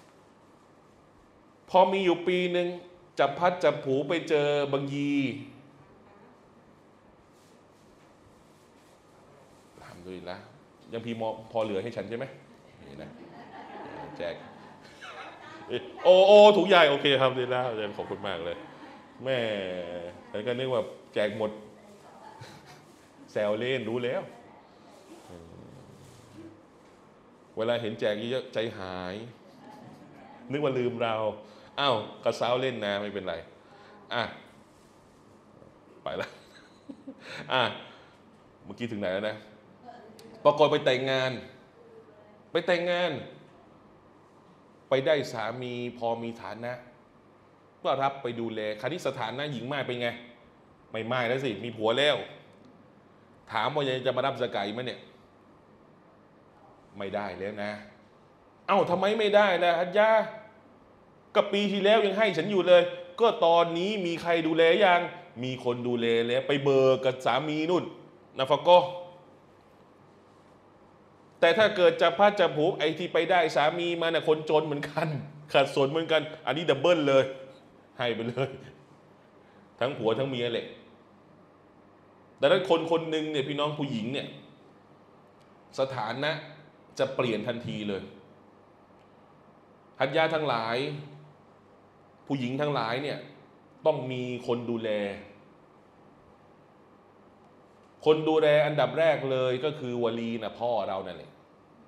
พอมีอยู่ปีหนึ่งจับพัดจับผูไปเจอบางยีทำด้วยละยังพีพอเหลือให้ฉันใช่ไหมนี่นะแจกโอโอถุงใหญ่โอเคครับดีแล้วอาจารย์ขอบคุณมากเลยแม่ฉันก็นึกว่าแจกหมดแซวเล่นรู้แล้วเวลาเห็นแจกเยอะใจหายนึกว่าลืมเราอ้าวกระซ้าวเล่นนะไม่เป็นไรอ่ะไปละอ่ะเมื่อกี้ถึงไหนแล้วนะปรากฏไปแต่งงานไปแต่งงานไปได้สามีพอมีฐานะก็รับไปดูแลคณิสถานะหญิงม่ายเป็นไงไม่ม่ายแล้วสิมีผัวแล้วถามว่ายังจะมารับซะกาตไหมเนี่ยไม่ได้แล้วนะเอ้าทำไมไม่ได้ล่ะฮัจญะก็ปีที่แล้วยังให้ฉันอยู่เลยก็ตอนนี้มีใครดูแลยังมีคนดูแลแล้วไปเบิกกับสามีนู่นนะฟะก็แต่ถ้าเกิดจะพัดจะผูกไอ้ที่ไปได้สามีมาเนี่ยคนจนเหมือนกันขัดสนเหมือนกันอันนี้ดับเบิลเลยให้ไปเลยทั้งผัวทั้งเมียแหละดังนั้นคนคนหนึ่งเนี่ยพี่น้องผู้หญิงเนี่ยสถานะจะเปลี่ยนทันทีเลยฮัจญะทั้งหลายผู้หญิงทั้งหลายเนี่ยต้องมีคนดูแลคนดูแลอันดับแรกเลยก็คือวลีนะพ่อเรานั่นแหละ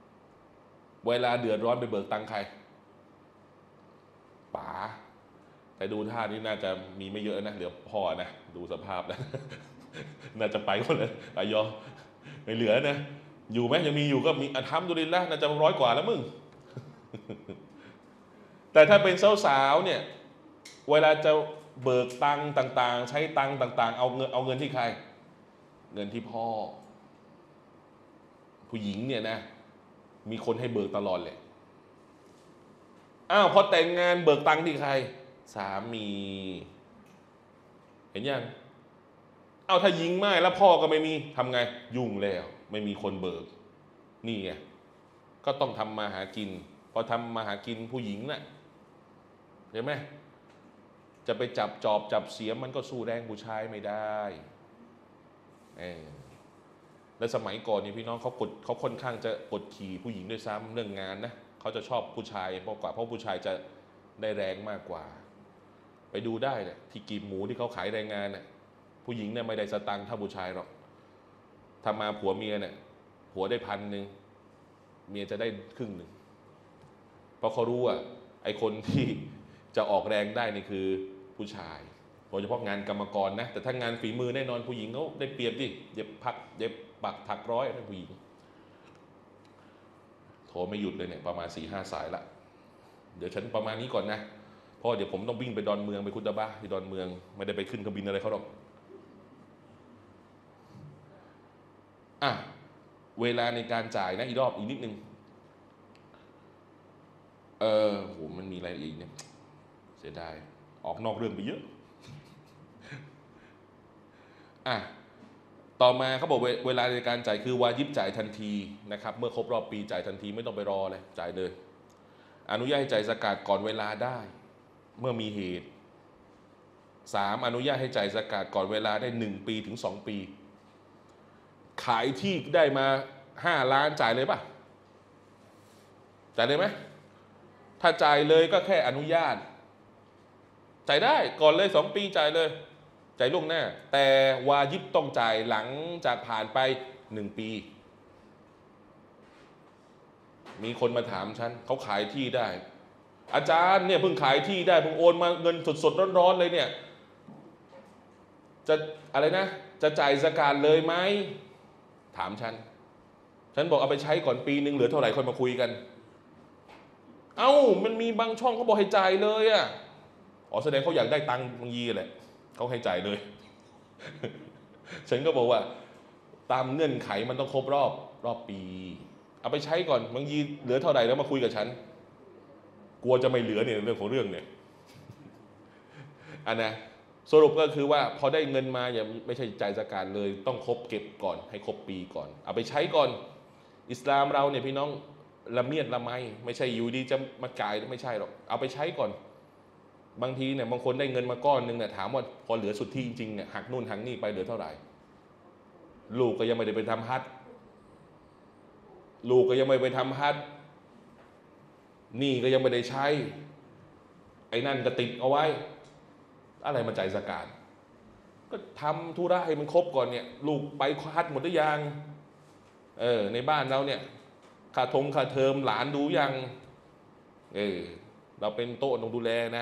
เวลาเดือดร้อนไปเบิกตังค์ใครป๋าแต่ดูท่านี้น่าจะมีไม่เยอะนะเหลือพ่อนะดูสภาพแล้ว น่าจะไปหมดเลยอายอไม่เหลือนะอยู่ไหมยังมีอยู่ก็มีอัลฮัมดุลิลละห์น่าจะร้อยกว่าแล้วมึง แต่ถ้าเป็นสาวๆเนี่ยเวลาจะเบิกตังต่างๆใช้ตังต่างๆเอาเงินเอาเงินที่ใครเงินที่พ่อผู้หญิงเนี่ยนะมีคนให้เบิกตลอดเลยอ้าวพอแต่งงานเบิกตังที่ใครสามีเห็นยังเอาถ้ายิงไม่แล้วพ่อก็ไม่มีทำไงยุ่งแล้วไม่มีคนเบิกนี่ไงก็ต้องทำมาหากินพอทำมาหากินผู้หญิงน่ะเห็นไหมจะไปจับจอบจับเสียมมันก็สู้แรงผู้ชายไม่ได้เออและสมัยก่อนนี่พี่น้องเขากดเขาค่อนข้างจะกดขี่ผู้หญิงด้วยซ้ำเรื่องงานนะเขาจะชอบผู้ชายมากกว่าเพราะผู้ชายจะได้แรงมากกว่าไปดูได้แหละที่กีบหมูที่เขาขายแรงงานน่ะผู้หญิงเนี่ยไม่ได้สตังค์เท่าผู้ชายหรอกทำมาผัวเมียเนี่ยผัวได้พันหนึ่งเมียจะได้ครึ่งหนึ่งเพราะเขารู้ว่าไอ้คนที่จะออกแรงได้นี่คือผู้ชายโดยเฉพาะงานกรรมกรนะแต่ถ้างานฝีมือแน่นอนผู้หญิงเขาได้เปรียบดิเย็บพักเย็บปักถักร้อยนั่นผู้หญิงโทรไม่หยุดเลยเนี่ยประมาณสี่ห้าสายละเดี๋ยวฉันประมาณนี้ก่อนนะเพราะเดี๋ยวผมต้องวิ่งไปดอนเมืองไปคุตบะที่ดอนเมืองไม่ได้ไปขึ้นเครื่องบินอะไรเขาหรอกอ่ะเวลาในการจ่ายนะอีกรอบอีกนิดนึงเออโหมันมีอะไรอีกเนี่ยเสียดายออกนอกเรื่องไปเยอะอ่ะต่อมาเขาบอกเวลาในการจ่ายคือวาญิบจ่ายทันทีนะครับเมื่อครบรอบปีจ่ายทันทีไม่ต้องไปรอเลยจ่ายเลยอนุญาตให้จ่ายซะกาตก่อนเวลาได้เมื่อมีเหตุสามอนุญาตให้จ่ายซะกาตก่อนเวลาได้หนึ่งปีถึงสองปีขายที่ได้มาห้าล้านจ่ายเลยป่ะจ่ายเลยไหมถ้าจ่ายเลยก็แค่อนุญาตจ่ายได้ก่อนเลยสองปีจ่ายเลยจ่ายล่วงหน้าแต่วาญิบต้องจ่ายหลังจากผ่านไปหนึ่งปีมีคนมาถามฉันเขาขายที่ได้อาจารย์เนี่ยเพิ่งขายที่ได้เพิ่งโอนมาเงินสดๆร้อนๆเลยเนี่ยจะอะไรนะจะจ่ายซะกาตเลยไหมถามฉันฉันบอกเอาไปใช้ก่อนปีหนึ่งเหลือเท่าไหร่ค่อยมาคุยกันเอ้ามันมีบางช่องเขาบอกให้จ่ายเลยอ่ะอ๋อแสดงเขาอยากได้ตังค์บางยีแหละเขาให้จ่ายเลย ฉันก็บอกว่าตามเงื่อนไขมันต้องครบรอบรอบปีเอาไปใช้ก่อนบางยีเหลือเท่าไหร่แล้วมาคุยกับฉันกลัวจะไม่เหลือเนี่ยเรื่องของเรื่องเนี่ยอันนะสรุปก็คือว่าพอได้เงินมาอย่าไม่ใช่จ่ายซะกาตเลยต้องครบเก็บก่อนให้ครบปีก่อนเอาไปใช้ก่อนอิสลามเราเนี่ยพี่น้องละเมียดละไมไม่ใช่อยู่ดีจะมาจ่ายไม่ใช่หรอกเอาไปใช้ก่อนบางทีเนี่ยบางคนได้เงินมาก้อนนึงเนี่ยถามว่าพอเหลือสุทธิจริงๆเนี่ยหักนู่นหักนี่ไปเหลือเท่าไหร่ลูกก็ยังไม่ได้ไปทำฮัจญ์ลูกก็ยังไม่ไปทำฮัจญ์นี่ก็ยังไม่ได้ใช้ไอ้นั่นก็ติดเอาไว้อะไรมาจ่ายซะกาตก็ทำธุระให้มันครบก่อนเนี่ยลูกไปฮัจญ์หมดหรือยังเออในบ้านเราเนี่ยค่าทงค่าเทอมหลานดูยังเออเราเป็นโต๊ะต้องดูแลนะ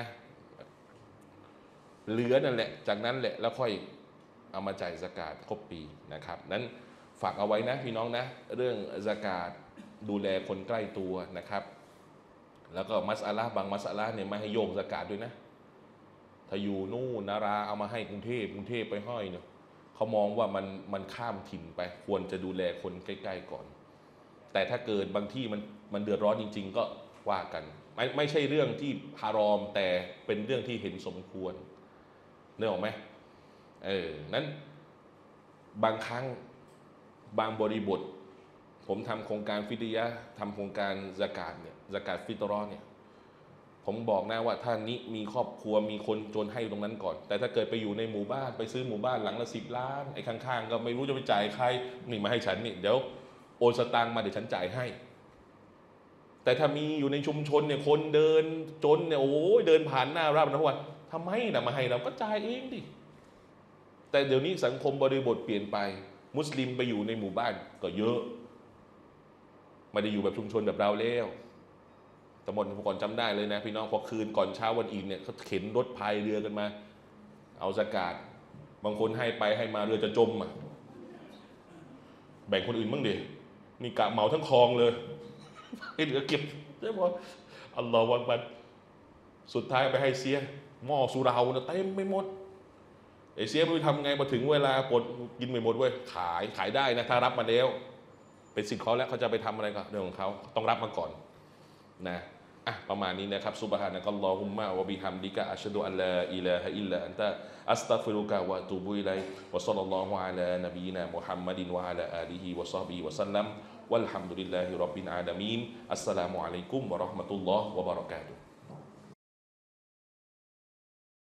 เหลือนั่นแหละจากนั้นแหละแล้วค่อยเอามาจ่ายซะกาตครบปีนะครับนั้นฝากเอาไว้นะพี่น้องนะเรื่องซะกาตดูแลคนใกล้ตัวนะครับแล้วก็มัสอะละห์บางมัสอะละห์เนี่ยไม่ให้โยกซะกาตด้วยนะถ้าอยู่นู่นนาราเอามาให้กรุงเทพกรุงเทพไปห้อยเนี่ยเขามองว่ามันมันข้ามถิ่นไปควรจะดูแลคนใกล้ๆก่อนแต่ถ้าเกิดบางที่มันมันเดือดร้อนจริงๆก็ว่ากันไม่ไม่ใช่เรื่องที่ฮารอมแต่เป็นเรื่องที่เห็นสมควรนึกออกไหมเออนั้นบางครั้งบางบริบทผมทำโครงการฟิดยะห์ทำโครงการซะกาตเนี่ยซะกาตฟิตรอเนี่ยผมบอกนะว่าท่านนี้มีครอบครัวมีคนจนให้ตรงนั้นก่อนแต่ถ้าเกิดไปอยู่ในหมู่บ้านไปซื้อหมู่บ้านหลังละสิบล้านไอ้ข้างๆก็ไม่รู้จะไปจ่ายใครนี่มาให้ฉันนี่เดี๋ยวโอนสตางค์มาเดี๋ยวฉันจ่ายให้แต่ถ้ามีอยู่ในชุมชนเนี่ยคนเดินจนเนี่ยโอ้ยเดินผ่านหน้าร้านทุกวันทำไมนะมาให้เราก็จ่ายเองดิแต่เดี๋ยวนี้สังคมบริบทเปลี่ยนไปมุสลิมไปอยู่ในหมู่บ้านก็เยอะไม่ได้อยู่แบบชุมชนแบบเราแล้วตำบลก่อนจำได้เลยนะพี่น้องพอคืนก่อนเช้าวันอีกเนี่ยเขาเข็นรถพายเรือกันมาเอาซะกาดบางคนให้ไปให้มาเรือจะจมอ่ะแบ่งคนอื่นบ้างดินี่กะเหมาทั้งคลองเลยให้เหลือเก็บใช่ไหมอัลลอฮฺวักบัรสุดท้ายไปให้เสียหม้อสุราเนี่ยเต็มไม่หมดไอเสียไม่รู้ทำไงมาถึงเวลาปลดกินไม่หมดเว้ยขายขายได้นะถ้ารับมาแล้วเป็นสิทธิ์เขาแล้วเขาจะไปทำอะไรก็เรื่องของเขาต้องรับมาก่อนนะอ่ะประมาณนี้นะครับซุบฮานะกัลลอฮุมมะวะบิฮัมดิกะอัชฮะดุอัลลาอิลาฮะอิลลัอันตะอัสตัฆฟิรุกะวะอะตูบุอิลัยวะศ็อลลัลลอฮุอะลานบีนามุฮัมมัดินวะอะลาอาลิฮิวะศอฮบิฮิวะซัลลัมวัลฮัมดุลิลลาฮิร็อบบิลอาลามีนอัสสลามุอะลัยกุมวะเราะห์มะตุลลอฮ์วะบะเราะกาตุฮ์